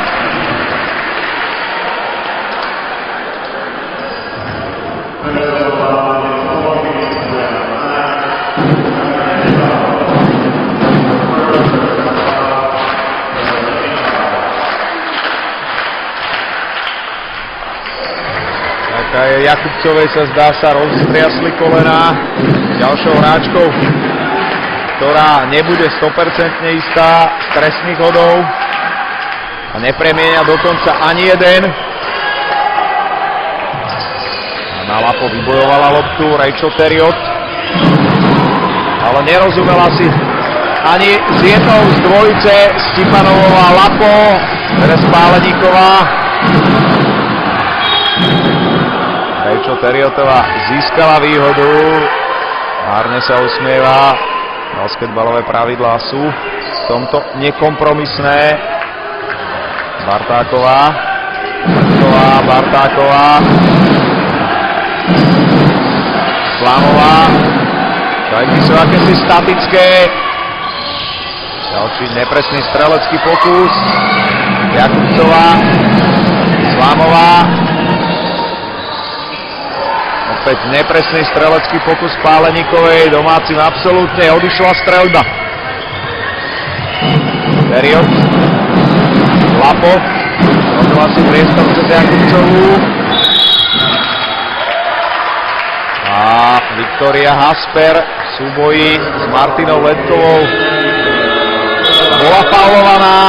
Jakubcovej sa zdá sa roztriasli kolená ďalšou hráčkou, ktorá nebude sto percent istá z trestných hodov a nepremienia dokonca ani jeden. Na Lapo vybojovala loptu Rachel Teriot, ale nerozumela si ani z jednou z dvojice Stipanovová Lapo, teraz Páleníková. Rachel Teriotová získala výhodu. Márne sa usmieva Basketbalové pravidlá sú v tomto nekompromisné. Bartáková. Bartáková, Bartáková. Slamová. Čajky sú akési statické. Ďalší nepresný strelecký pokus. Jakubcová. Slamová. Opäť nepresný strelecký pokus Pálenikovej. Domácim absolútne odišla streľba. Period. Lapov. Robila si priestor cez Jakubcovú. A Viktória Hasper v súboji s Martinou Letkovou bola faulovaná.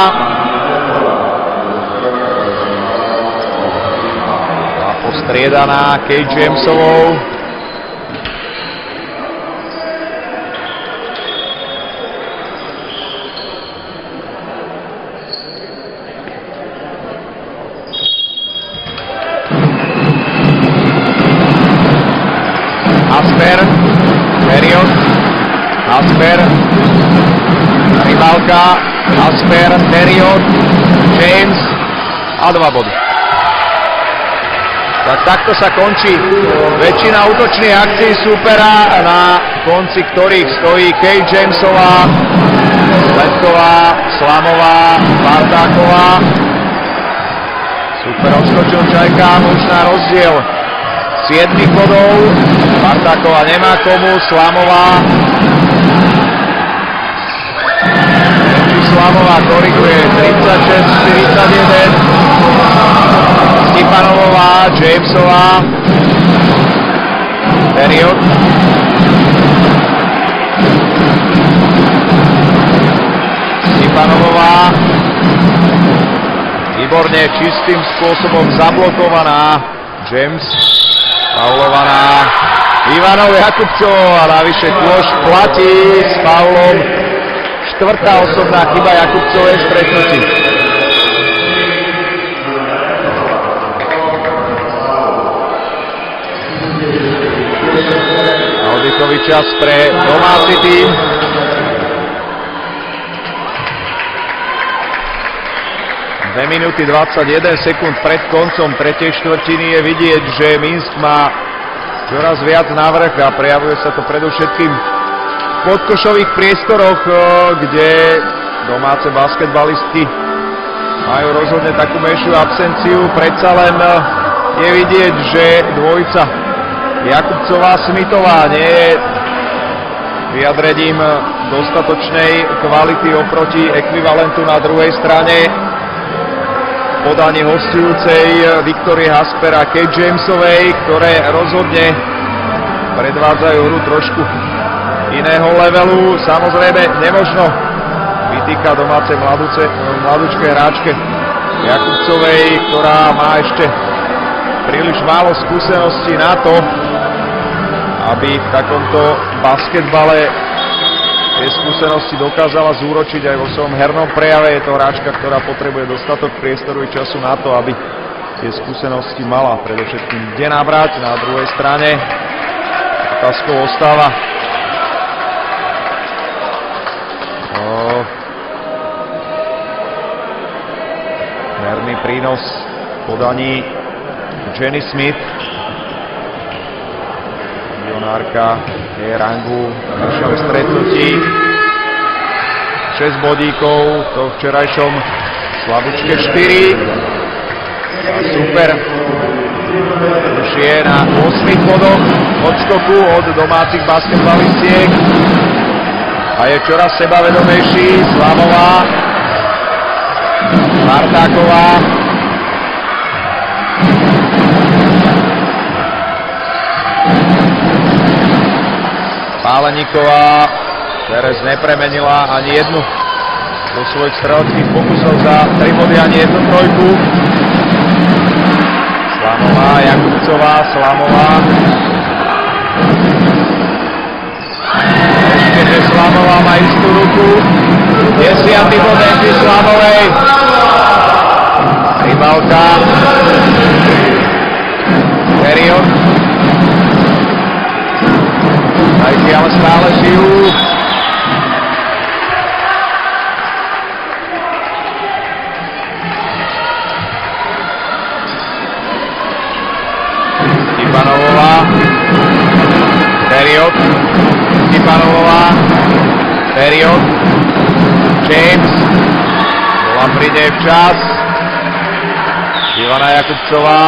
A postriedaná Kate Jamesovou. Hasper, Period, Hasper, rivalka, Hasper, Period, James a dva body. Tak takto sa končí väčšina útočných akcií súpera, na konci ktorých stojí Kate Jamesová, Letková, Slamová, Bartáková. Súper odskočil Čajkám už na rozdiel siedmich bodov. Bartáková nemá komu, Slamová. Slamová koriguje tridsaťšesť štyridsaťjeden. Stipanovová, Jamesová. Period. Stipanovová. Výborne, čistým spôsobom zablokovaná. James. Faulovaná Ivanov Jakubcová, a navyše kôž platí s faulom. Štvrtá osobná chyba Jakubcovej v stretnutí. Oddychový čas pre domáci tým. dve minúty dvadsaťjeden sekúnd pred koncom tretej štvrtiny je vidieť, že Minsk má čoraz viac navrch a prejavuje sa to predovšetkým v podkošových priestoroch, kde domáce basketbalisti majú rozhodne takú menšiu absenciu. Predsa len je vidieť, že dvojica Jakubcová-Smitová nie je vyjadrením dostatočnej kvality oproti ekvivalentu na druhej strane. Podanie hostujúcej Viktórie Hasper a Kate Jamesovej, ktoré rozhodne predvádzajú hru trošku iného levelu. Samozrejme, nemožno vytýkať domácej mladúce, mladúčkej hráčke Jakubcovej, ktorá má ešte príliš málo skúseností na to, aby v takomto basketbale tie skúsenosti dokázala zúročiť aj vo svojom hernom prejave. Je to hráčka, ktorá potrebuje dostatok priestoru i času na to, aby tie skúsenosti mala. Predovšetkým kde nabrať. Na druhej strane otázkou ostáva herný prínos podaní Jenny Smith. Milionárka je rangu v našom stretnutí. šesť bodíkov, to včerajšom slabúčke štyri. A super. Už je na ôsmich bodoch odskoku od domácich basketbalistiek. A je čoraz sebavedomejší. Slamová. Bartáková. Páleniková, Perez nepremenila ani jednu do svojich streleckých pokusov za tri body, ani jednu trojku. Slamová, Jakubcová, Slamová. Ešte, že Slamová má istú ruku. Desiatý bod Andy Slamovej. Rivalka. Period. Ajky ale stále žijú. Stipanovová. Period. Stipanovová. Period. James. Bola pri nej včas. Ivana Jakubcová.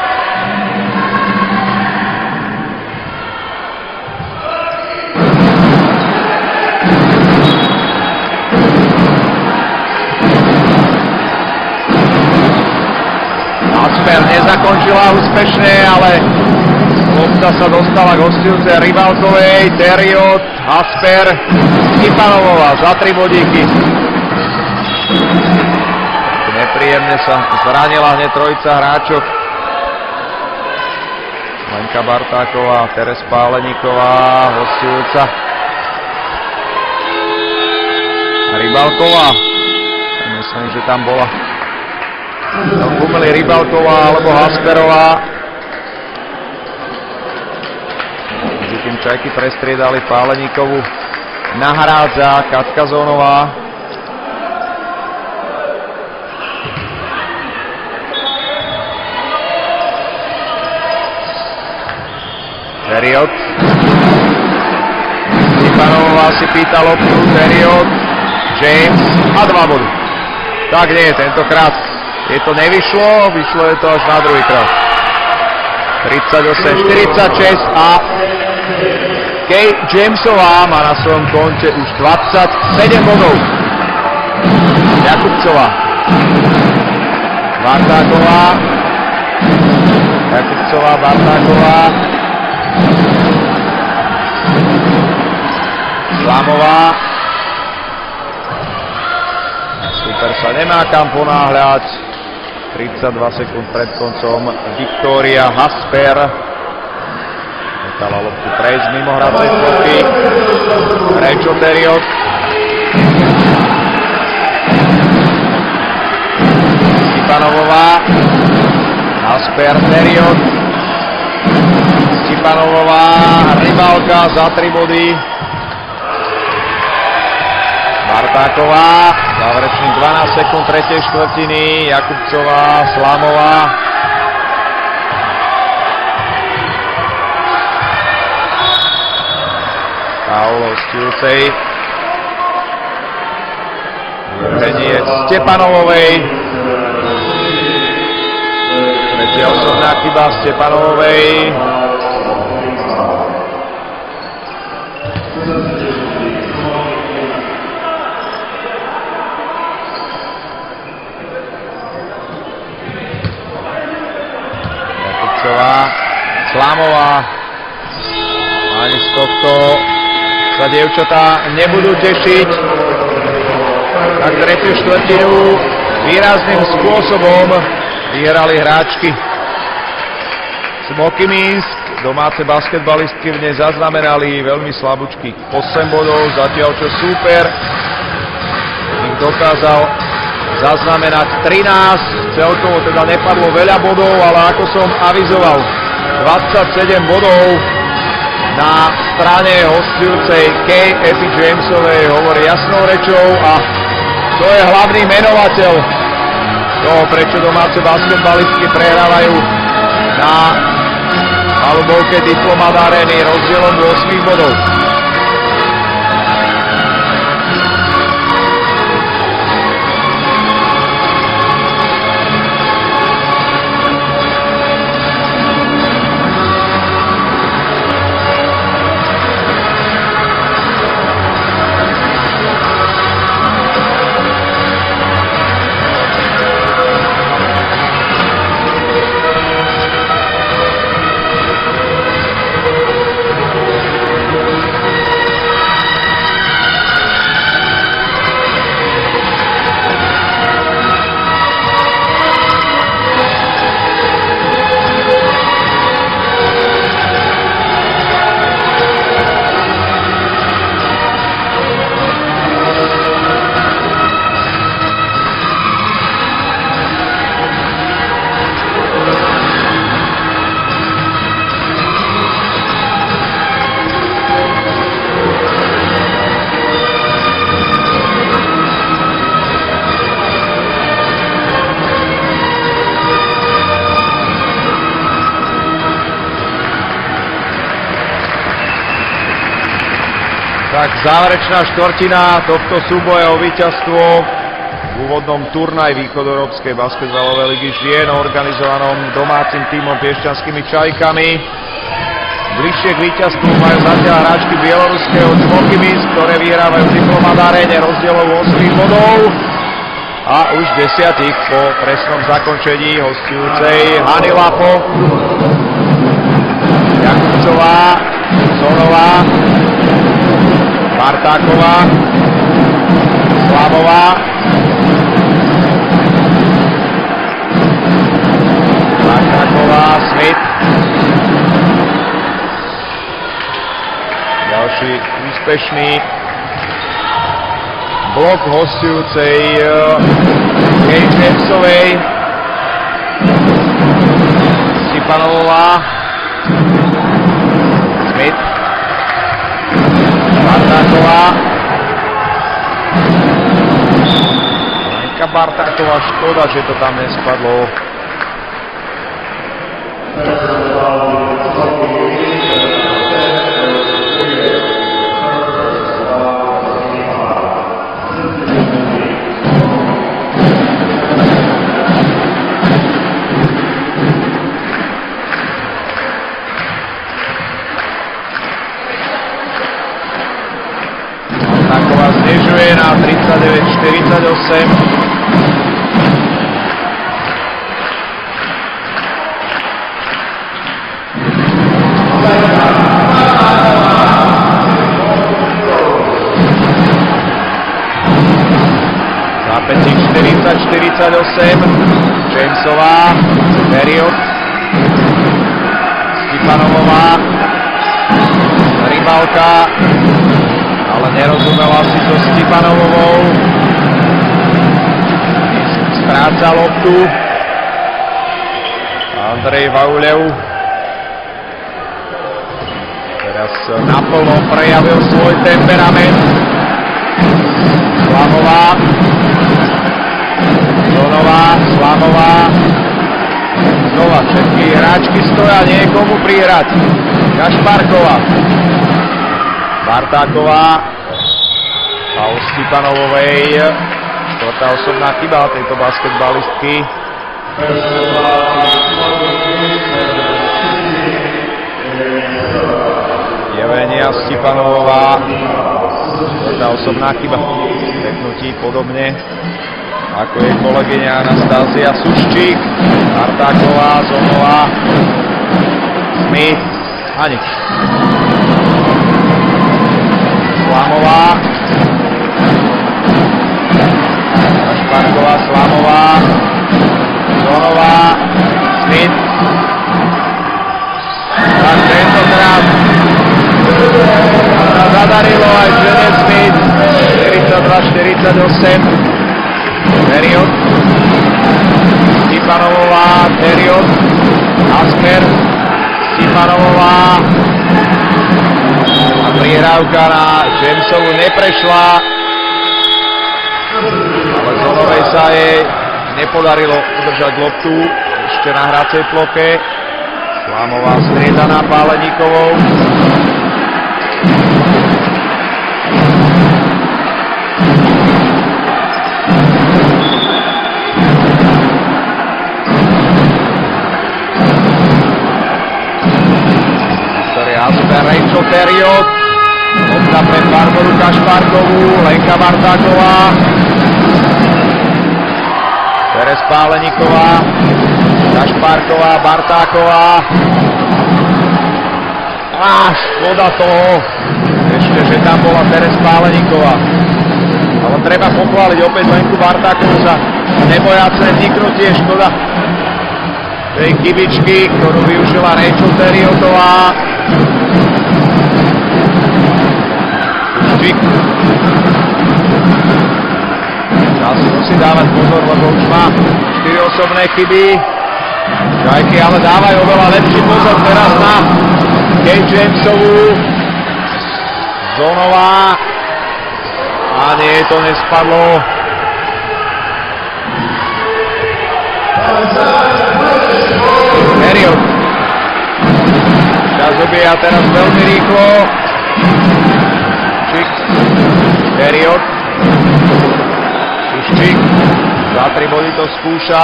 Asper nezakončila úspešne, ale lopta sa dostala k hostujúcej Rybalkovej. Teriot, Asper, Stipanovová za tri bodíky. Nepríjemne sa zranila hneď trojica hráčok. Lenka Bartáková, Teres Páleníková, hostujúca Rybalková. Myslím, že tam bola Umeli Rybalková alebo Hasperová. Medzi tým Čajky prestriedali Páleníkovu. Nahrádza Katka Zónová. Period. Stipanovová si pýta loptu. Period. James a dva body. Tak nie, tentokrát je to nevyšlo, vyšlo je to až na druhý krát. tridsaťosem štyridsaťšesť a Kate Jamesová má na svojom konte už dvadsaťsedem bodov. Jakubcová. Bartáková. Jakubcová, Bartáková. Slamová. Super sa nemá kam ponáhľať. tridsaťdva sekúnd pred koncom Viktória Hasper. Nechala loptu prejsť mimo hracej plochy. Rachel Teriot. Stipanovová. Hasper, Teriot. Stipanovová. Rybalka za tri body. Bartáková, záverečných dvanásť sekúnd tretej štvrtiny, Jakubcová, Slamová. Faul hostujúcej. Vrhenie Stepanovovej. Tretia osobná chyba Stepanovovej. Slamová. Ani z tohto sa dievčatá nebudú tešiť. Tak tretiu štvrtinu výrazným spôsobom vyhrali hráčky Smoky Minsk. Domáce basketbalistky v nej zaznamenali veľmi slabúčky osem bodov, zatiaľ čo súper ich dokázal zaznamenať trinásť. Celkovo teda nepadlo veľa bodov, ale ako som avizoval, dvadsaťsedem bodov na strane hostujúcej Kay Epi Jamesovej hovorí jasnou rečou a to je hlavný menovateľ toho, prečo domáce basketbalistky prehrávajú na palubovke Diplomat Areny rozdielom osem bodov. Tak záverečná štvrtina tohto súboja o víťazstvo v úvodnom turnaji Východoeurópskej basketbalovej ligy žien organizovanom domácim tímom Piešťanskými Čajkami. Bližšie k víťazstvu majú zatiaľ hráčky bieloruského Čmokymis, ktoré vyhrávajú v Diplomat Arene rozdielov osemich bodov a už desiatich po presnom zakončení hostujúcej Hany Lapo, Jakubcová, Zonová, Bartáková, Slavová, Bartáková, Smith. Ďalší úspešný blok hostujúcej Kate Jamesovej. Stipanovová, Smith, Bartáková, Lenka Bartáková, škoda, že to tam nespadlo. Znižuje na tridsaťdeväť štyridsaťosem. Zápätí štyridsať štyridsaťosem. Jamesová, period. Stipanovová, Rybalka, ale nerozumela si to Stipanovovou. Stráca loptu. Andrej Vaulev teraz naplno prejavil svoj temperament. Slamová, Zonová, Slamová. Znova všetky hráčky stoja niekomu prihrať. Kašparková, Bartáková, faul Stipanovovej, štvrtá osobná chyba tejto basketbalistky. Jevenia Stipanovová, štvrtá osobná chyba. Stretnutí podobne ako jej kolegyňa Anastázia Suščík. Bartáková, Zonová, Smith a nič. Slamová, Kašparková, Slamová, Zonová, Smith. Tak tentokrát sa zadarilo aj žene Smith. štyridsaťdva štyridsaťosem. Period. Stipanovová, period. Asper, Stipanovová. A prihrávka na Jamesovu neprešla, ale Zonovej sa jej nepodarilo udržať loptu ešte na hracej ploche. Slamová striedaná Páleníkovou. Asper, Rachel Period. Lopta pre Barboru Kašparkovú, Lenka Bartáková, Teres Páleníková, Kašparková, Bartáková. Á, škoda toho. Ešte, že tam bola Teres Páleníková. Ale treba pochváliť opäť Lenku Bartákovú za nebojáce vniknutie, škoda tej chybičky, ktorú využila Rachel Periodová. Suščík. Čas musí dávať pozor, lebo už má štyri osobné chyby. Čajky ale dávajú oveľa lepší pozor teraz na Kate Jamesovú. Zonová. A nie, to nespadlo. Period. Čas ubíja teraz veľmi rýchlo. Čík Period. Suščík. Za tri body to skúša.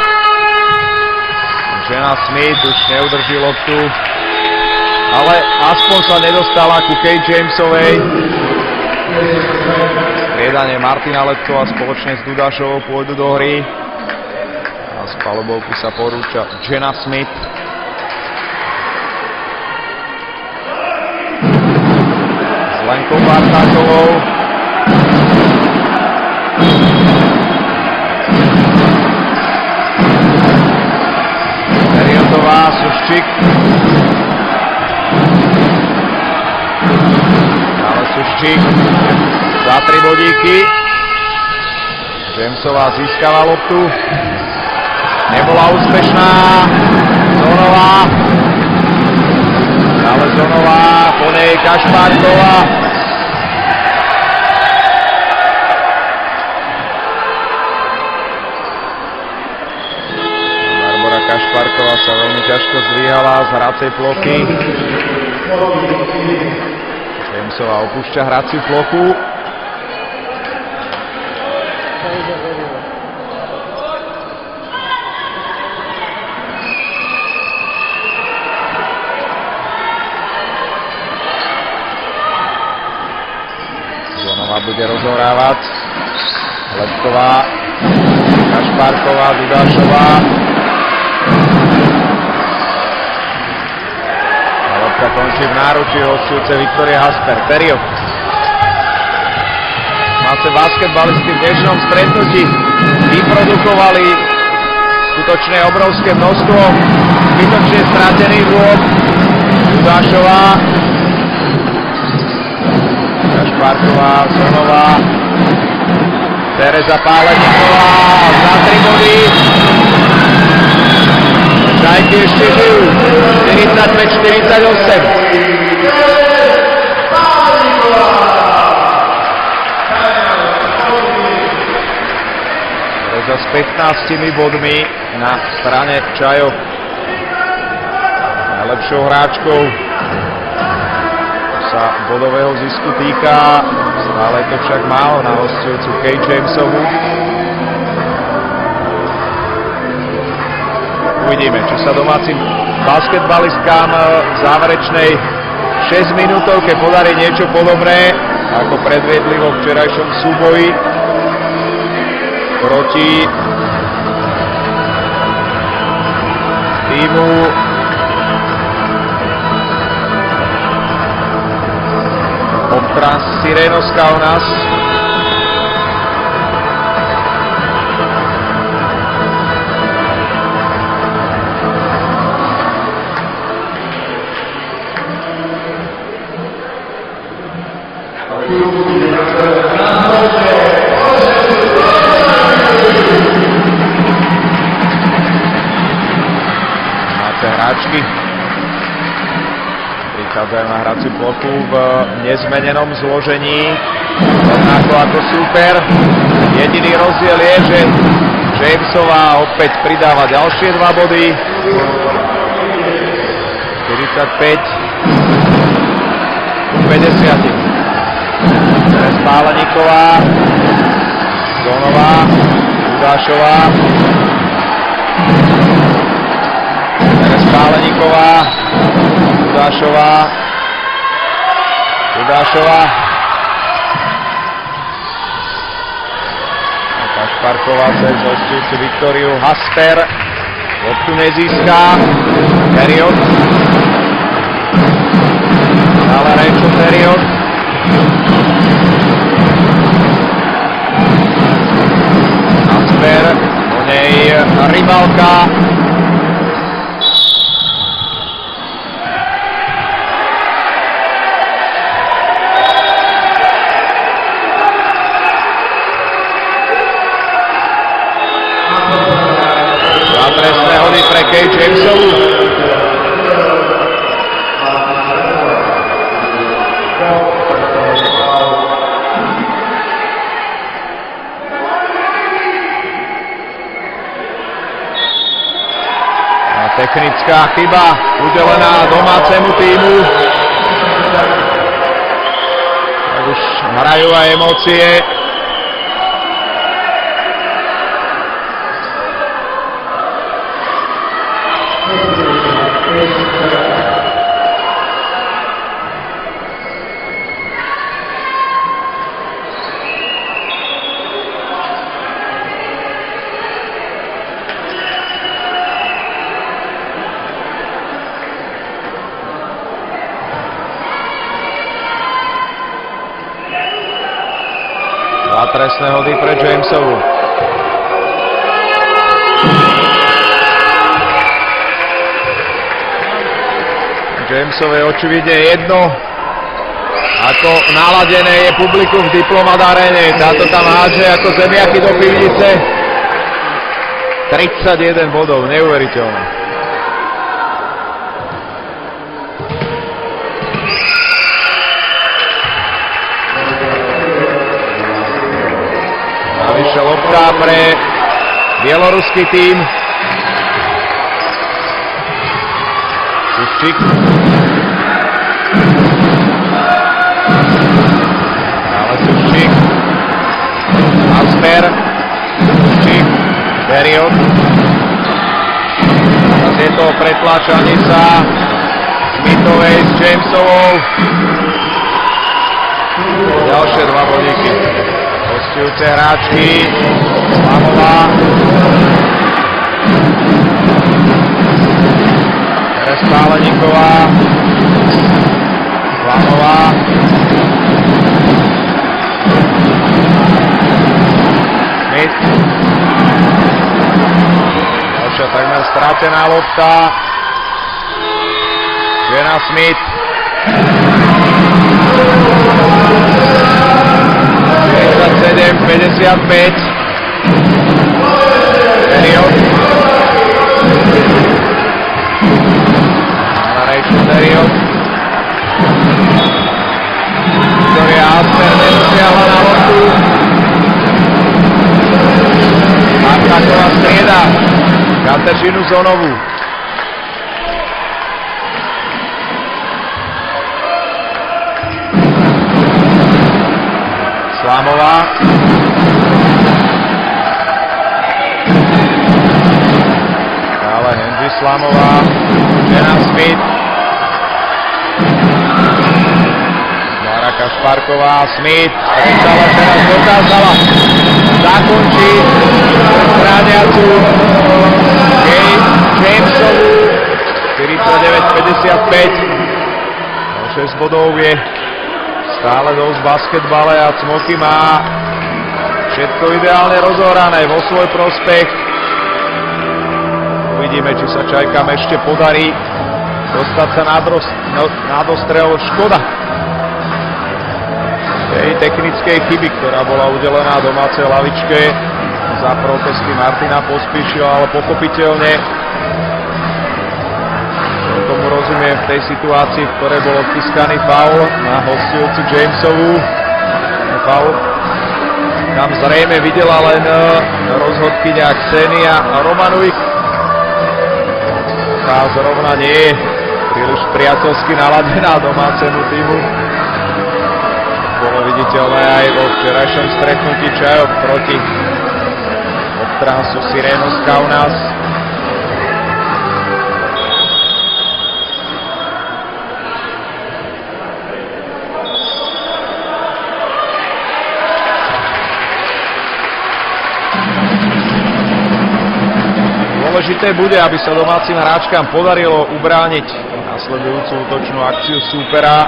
Jenna Smith už neudrží loptu. Ale aspoň sa nedostala ku Kate Jamesovej. Striedanie Martina Letkova spoločne s Dudašovou pôjdu do hry. A z palubovky sa porúča Jenna Smith. S Lenkou Bartákovou. Periodová, Suščík. Ale Suščík za tri bodíky. Jamesová získava loptu. Nebola úspešná. Zonová. Ale Zonová, po nej Kašpárková. Barbora Kašpárková sa veľmi ťažko zdvíhala z hracej plochy. Jamesová opúšťa hraciu plochu. Zonová bude rozohrávať. Letková, Kašpárková, Dudášová. Končí v náručí hostujúce Viktória Hasper. Period. Domáce basketbalisti v dnešnom stretnutí vyprodukovali skutočne obrovské množstvo zbytočne stratených dôb. Dudášová, Kašpárková, Zonová, Tereza Páleníková za tri body. Šajky ešte žijú. štyridsaťpäť štyridsaťosem. Tereza s pätnástimi bodmi na strane Čajok. Najlepšou hráčkou sa bodového zisku týka. Stále to však málo na hostujúcu Kate Jamesovu. Uvidíme, či sa domácim basketbalistkám v záverečnej šesťminútovke podarí niečo podobné, ako predviedli vo včerajšom súboji proti týmu Obtrans Sirenos Kaunas. Hráčky prichádzajú na hraciu plochu v nezmenenom zložení, rovnako ako súper. Jediný rozdiel je, že Jamesová opäť pridáva ďalšie dva body. štyridsaťpäť ku päťdesiatim. Teraz Páleníková, Zonová, Dudášová. Páleníková, Dudášová, Dudášová, Kašpárková cez hostujúcu Viktóriu Hasper, loptu nezíska, Period, ale Rachel Period, Hasper, po nej Rybalka, trestné hody pre Kate Jamesovu. A technická chyba udelená domácemu týmu. Tak už hrajú aj emócie. Dva trestné hody pre Jamesovu. Jamesove očividne jedno, ako naladené je publikum v Diplomat Arene. Táto tam hádže ako zemiaky do pivnice. tridsaťjeden bodov, neuveriteľné. Navyše lopta pre bieloruský tím. Suščík. Ale Suščík. Asper. Suščík. Period. Teraz je to pretlačanica Smithovej s Jamesovou. Ďalšie dva bodíky. Hostujúce hráčky. Slamová. Teraz Páleníková. Slamová. Smith. Ďalšia takmer strátená lopta. Jenna Smith. štyridsaťsedem päťdesiatpäť. Period. Rachel Period. Victoria Asper nedosiahla na loptu. Markáková strieda Kateřinu Zonovú. Slamová. Stále Henry Slamová. Jenna Smith. Mára Kašparková. Smith. Predstala teraz dokázala zakončiť brániacu Jamesovu. štyridsaťdeväť päťdesiatpäť. šesť bodov je stále dosť v basketbale a Cmoky má všetko ideálne rozohrané vo svoj prospech. Uvidíme, či sa Čajkám ešte podarí dostať sa na, dros, na dostrel. Škoda tej technickej chyby, ktorá bola udelená domácej lavičke za protesty Martina Pospíšila, ale pochopiteľne tomu rozumiem v tej situácii, v ktorej bol odpískaný faul na hostujúcu Jamesovú. Faul tam zrejme videla len rozhodkyňa Ksenia Romanuik. Tá zrovna nie je príliš priateľsky naladená domácemu týmu. Bolo viditeľné aj vo včerajšom stretnutí Čajok proti Obtransu Sirenos Kaunas. Dôležité bude, aby sa domácim hráčkam podarilo ubrániť nasledujúcu útočnú akciu súpera.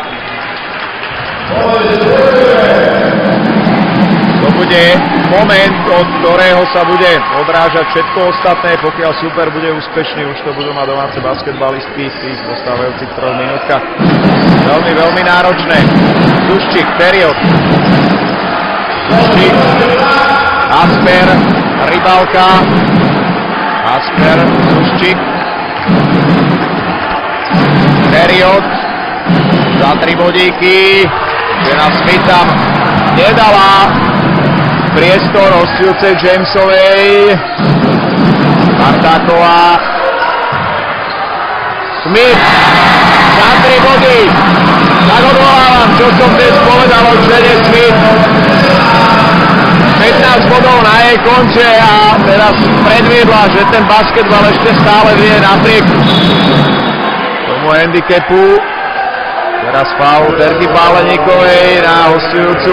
To bude moment, od ktorého sa bude odrážať všetko ostatné. Pokiaľ súper bude úspešný, už to budú mať domáce basketbalistky v tých zostávajúcich troch minútkach. Veľmi, veľmi náročné. Suščík, Period. Suščík, Asper, Rybalka. Asper, Suščík. Period. Za tri bodíky. Jenna Smith tam nedala priestor hostujúcej Jamesovej. Martáková. Smith. Za tri body. Tak odvolávam, čo som dnes povedal. Žene Smith. pätnásť bodov na jej konce a teraz predviedla, že ten basketbal ešte stále vie napriek tomu handicapu. Teraz faul Terky Páleníkovej na hostujúcu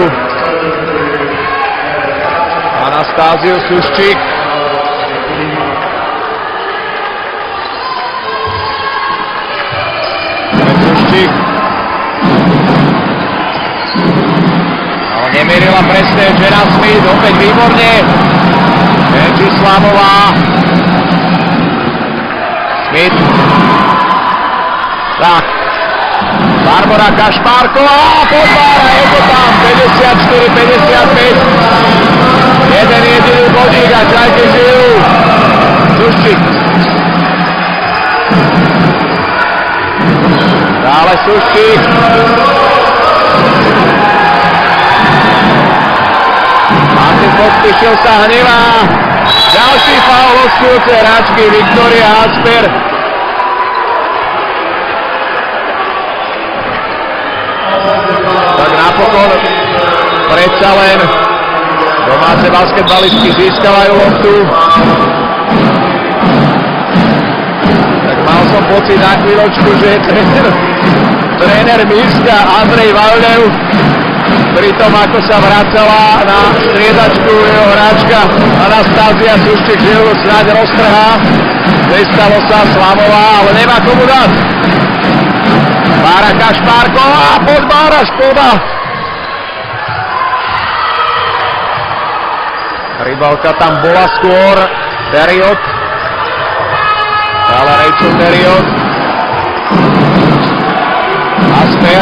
Anastáziu Suščík. Suščík. Ale nemierila presne Žena Smith, opäť výborne. Venčislamová. Smith. Tak. Barbora Kašpárková, podvára, je to tam, päťdesiatštyri päťdesiatpäť. Jeden jediný bodík a Čajky žijú. Suščík. Dále Suščík. Martin Pospíšil sa hnevá. Ďalší faul hostujúce hráčky Viktória Hasper. Tak napokon predsa len domáce basketbalistky získavajú loptu. Tak mal som pocit na chvíľočku, že tréner, tréner Miška Andrej Valdev pri tom, ako sa vracala na striedačku jeho hráčka Anastázia Suščík, že ju snáď roztrhá. Nestalo sa Slamová, ale nemá komu dať. Bára Kašpárková, podbára, škoda. Rybalka tam bola skôr. Teriot. Dále Rachel Teriot. Asper.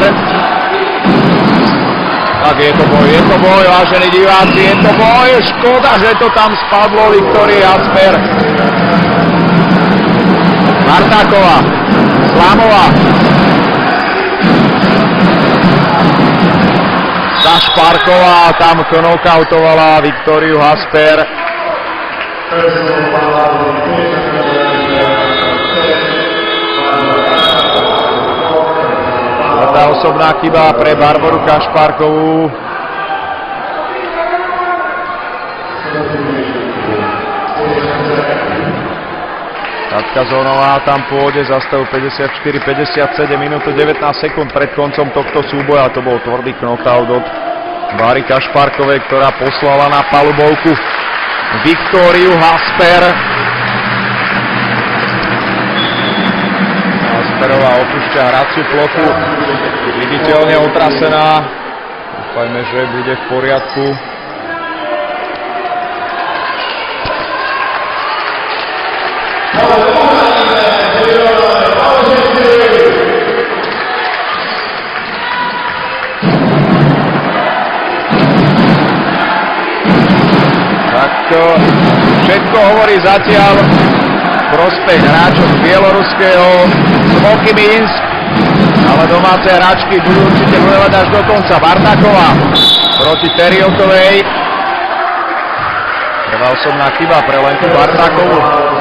Tak je to boj, je to boj, vážení diváci, je to boj. Škoda, že to tam spadlo Viktórii Asper. Martáková. Slamová. Kašpárková tam knockoutovala Viktóriu Hasper. Tá osobná chyba pre Barboru Kašpárkovú. Katka Zónová tam pôjde za stavu päťdesiatštyri päťdesiatsedem, minútu devätnásť sekúnd pred koncom tohto súboja. To bol tvrdý knockout od Báry Kašpárkovej, ktorá poslala na palubovku Viktóriu Hasper. Hasperová opúšťa hraciu plochu, viditeľne otrasená. Dúfajme, že bude v poriadku. Tak všetko hovorí zatiaľ prospech hráčov bieloruského Smoky Minsk, ale domáce hráčky budú určite bojovať až do konca. Bartáková proti Teriotovej. Prvá osobná chyba pre Lenku Bartákovú.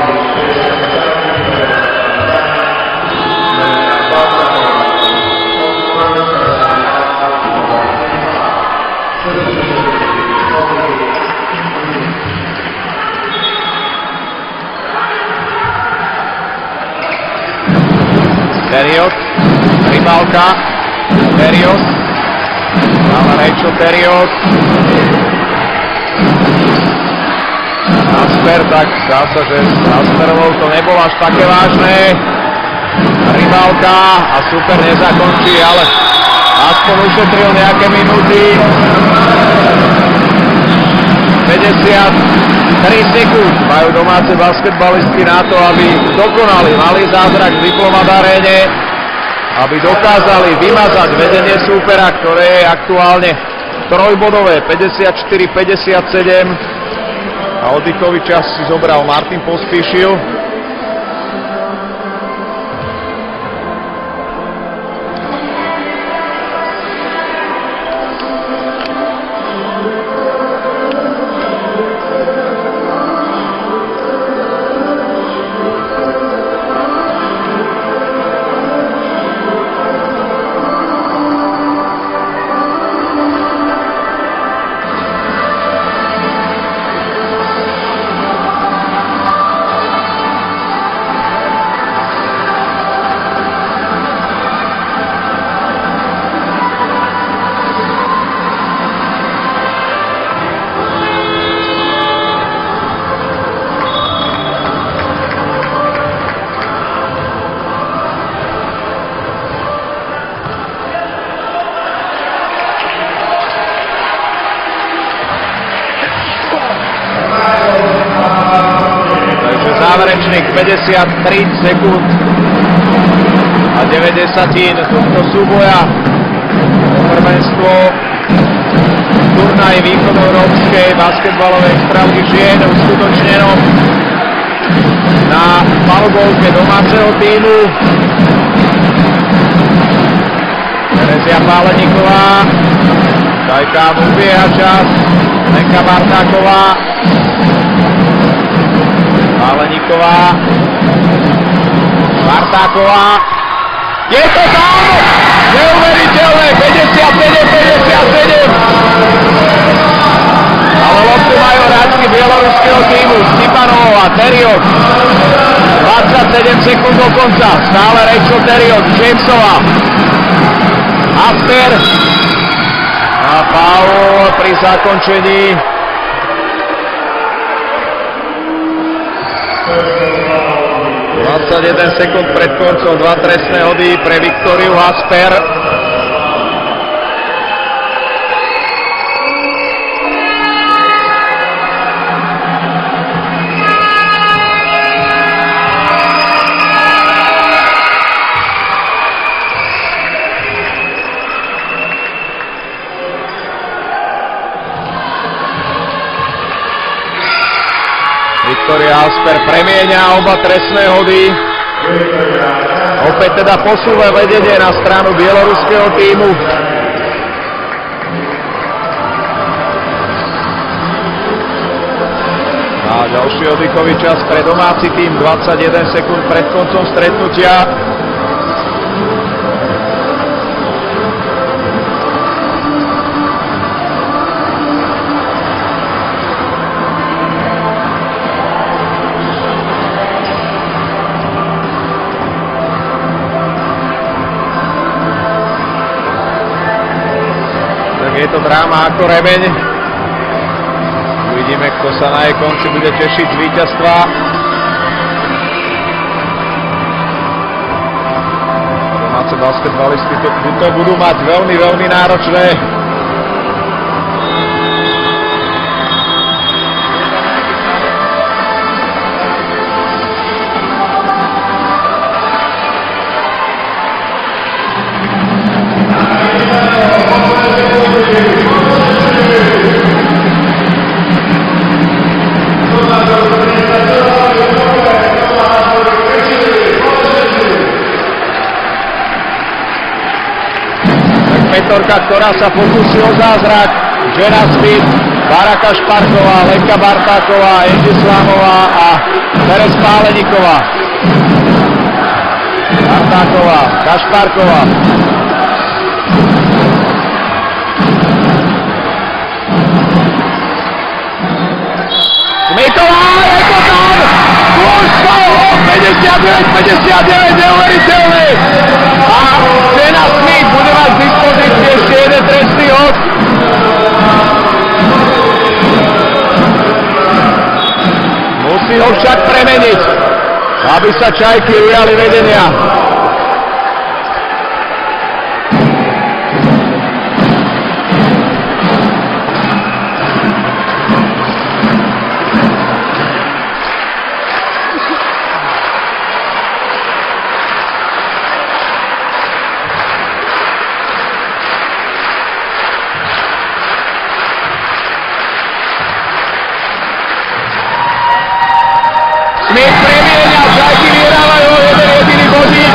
Teriot, Rybalka, Teriot, dále Rachel Teriot. Hasper, tak zdá sa, že s Hasperovou to nebolo až také vážne. Rybalka a super nezakončí, ale aspoň ušetril nejaké minúty. päťdesiattri sekúnd majú domáce basketbalistky na to, aby dokonali malý zázrak v Diplomat aréne, aby dokázali vymazať vedenie súpera, ktoré je aktuálne trojbodové, päťdesiatštyri päťdesiatsedem, a oddychový čas si zobral Martin Pospíšil. päťdesiattri sekúnd a deväť desatín tohto súboja. Prvenstvo turnaj východoeurópskej basketbalovej extraligy žien uskutočneno na palubovke domáceho tímu. Terezia Páleníková, Čajka mu ubieha čas, Lenka Bartáková, Páleníková, Bartáková, je to tam! Neuveriteľné, päťdesiatsedem päťdesiatsedem! Ale loptu majú hráčky bieloruského týmu, Stipanová, Teriok, dvadsaťsedem sekúnd do konca, stále Rachel Teriok, Jamesová, Asper a Paul pri zakončení. dvadsaťjeden sekúnd pred koncom, dva trestné hody pre Viktóriu Asper. Viktória Asper premieňa oba trestné hody. Opäť teda posúva vedenie na stranu bieloruského tímu. A ďalší oddychový čas pre domáci tým, dvadsaťjeden sekúnd pred koncom stretnutia. Je to dráma ako remeň. Uvidíme, kto sa na jej konci bude tešiť z víťazstva. Domáce basketbalisty to, to budú mať veľmi, veľmi náročné. Petorka, ktorá sa pokusí o zázrak, Jenna Smith, Baraka Šparková, Lenka Bartáková, Angie Slámová a Terez Páleníková. Bartáková, Kašparková. Smithová, je to tam! Kúško, päťdesiatdeväť päťdesiatdeväť, neuveriteľný! A Jenna Smith bude mať v dispozícii ešte jeden trestný hod. Musí ho však premeniť, aby sa Čajky ujali vedenia. Smith premieňa, Čajky vyhrávajú o jeden jediný bodík.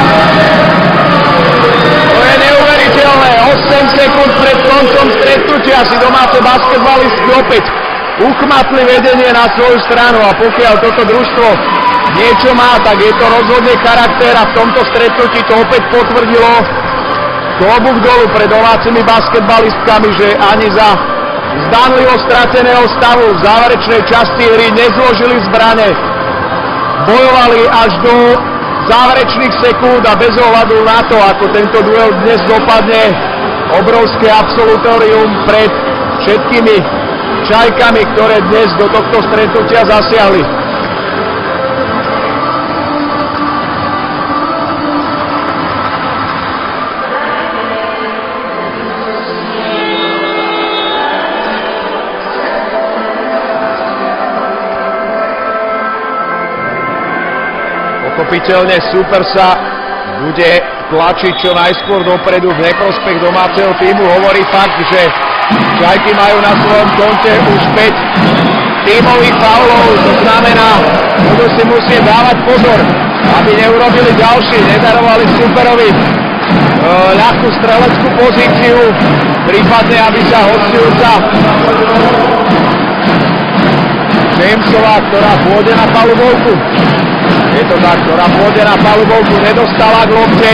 To je neuveriteľné, osem sekúnd pred koncom stretnutia si domáce basketbalistky opäť uchmatli vedenie na svoju stranu a pokiaľ toto družstvo niečo má, tak je to rozhodne charakter a v tomto stretnutí to opäť potvrdilo. Klobúk dolu pred domácimi basketbalistkami, že ani za zdanlivo strateného stavu v záverečnej časti hry nezložili zbrane. Bojovali až do záverečných sekúnd a bez ohľadu na to, ako tento duel dnes dopadne, obrovské absolutórium pred všetkými Čajkami, ktoré dnes do tohto stretnutia zasiahli. Pochopiteľne super sa bude tlačiť čo najskôr dopredu v neprospech domáceho týmu. Hovorí fakt, že Čajky majú na svojom konte už päť tímových faulov, to znamená, budú si musieť dávať pozor, aby neurobili ďalší, nedarovali superovi e, ľahkú streleckú pozíciu, prípadne aby sa hostujúca Jamesová, ktorá pôjde na palubovku, je to tak, ktorá pôjde na palubovku, nedostala k lopte,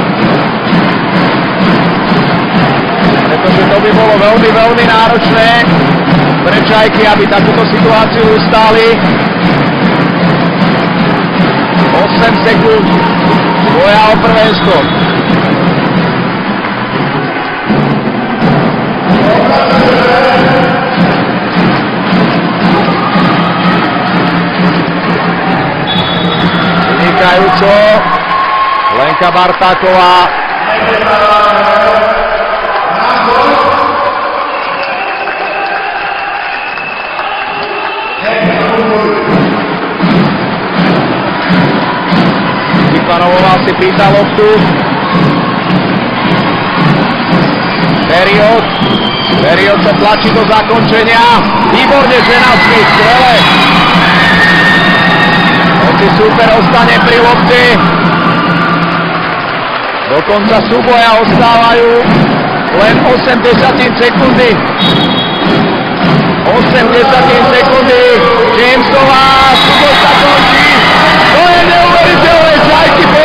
pretože to by bolo veľmi, veľmi náročné pre Čajky, aby takúto situáciu ustáli. osem sekúnd boja o prvenstvo. Vynikajúco Lenka Bartáková. Panovová si pýta loptu. Period. Period sa tlačí do zakončenia. Výborne žena Smith, skvelé. Hoci super ostane pri lopte. Do konca súboja ostávajú len osem desatín sekundy. osem desatín sekundy. Jamesová, súboj sa končí. To je neuveriteľné, Čajky po...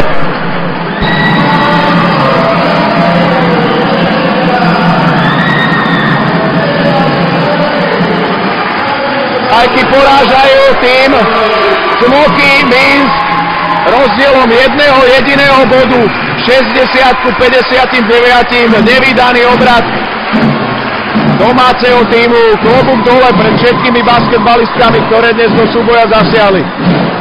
Čajky porážajú tým Smoky Minsk rozdielom jedného jediného bodu. šesťdesiat ku päťdesiatdeväť, nevídaný obrat domáceho týmu. Klobúk dole pred všetkými basketbalistkami, ktoré dnes do súboja zasiahli.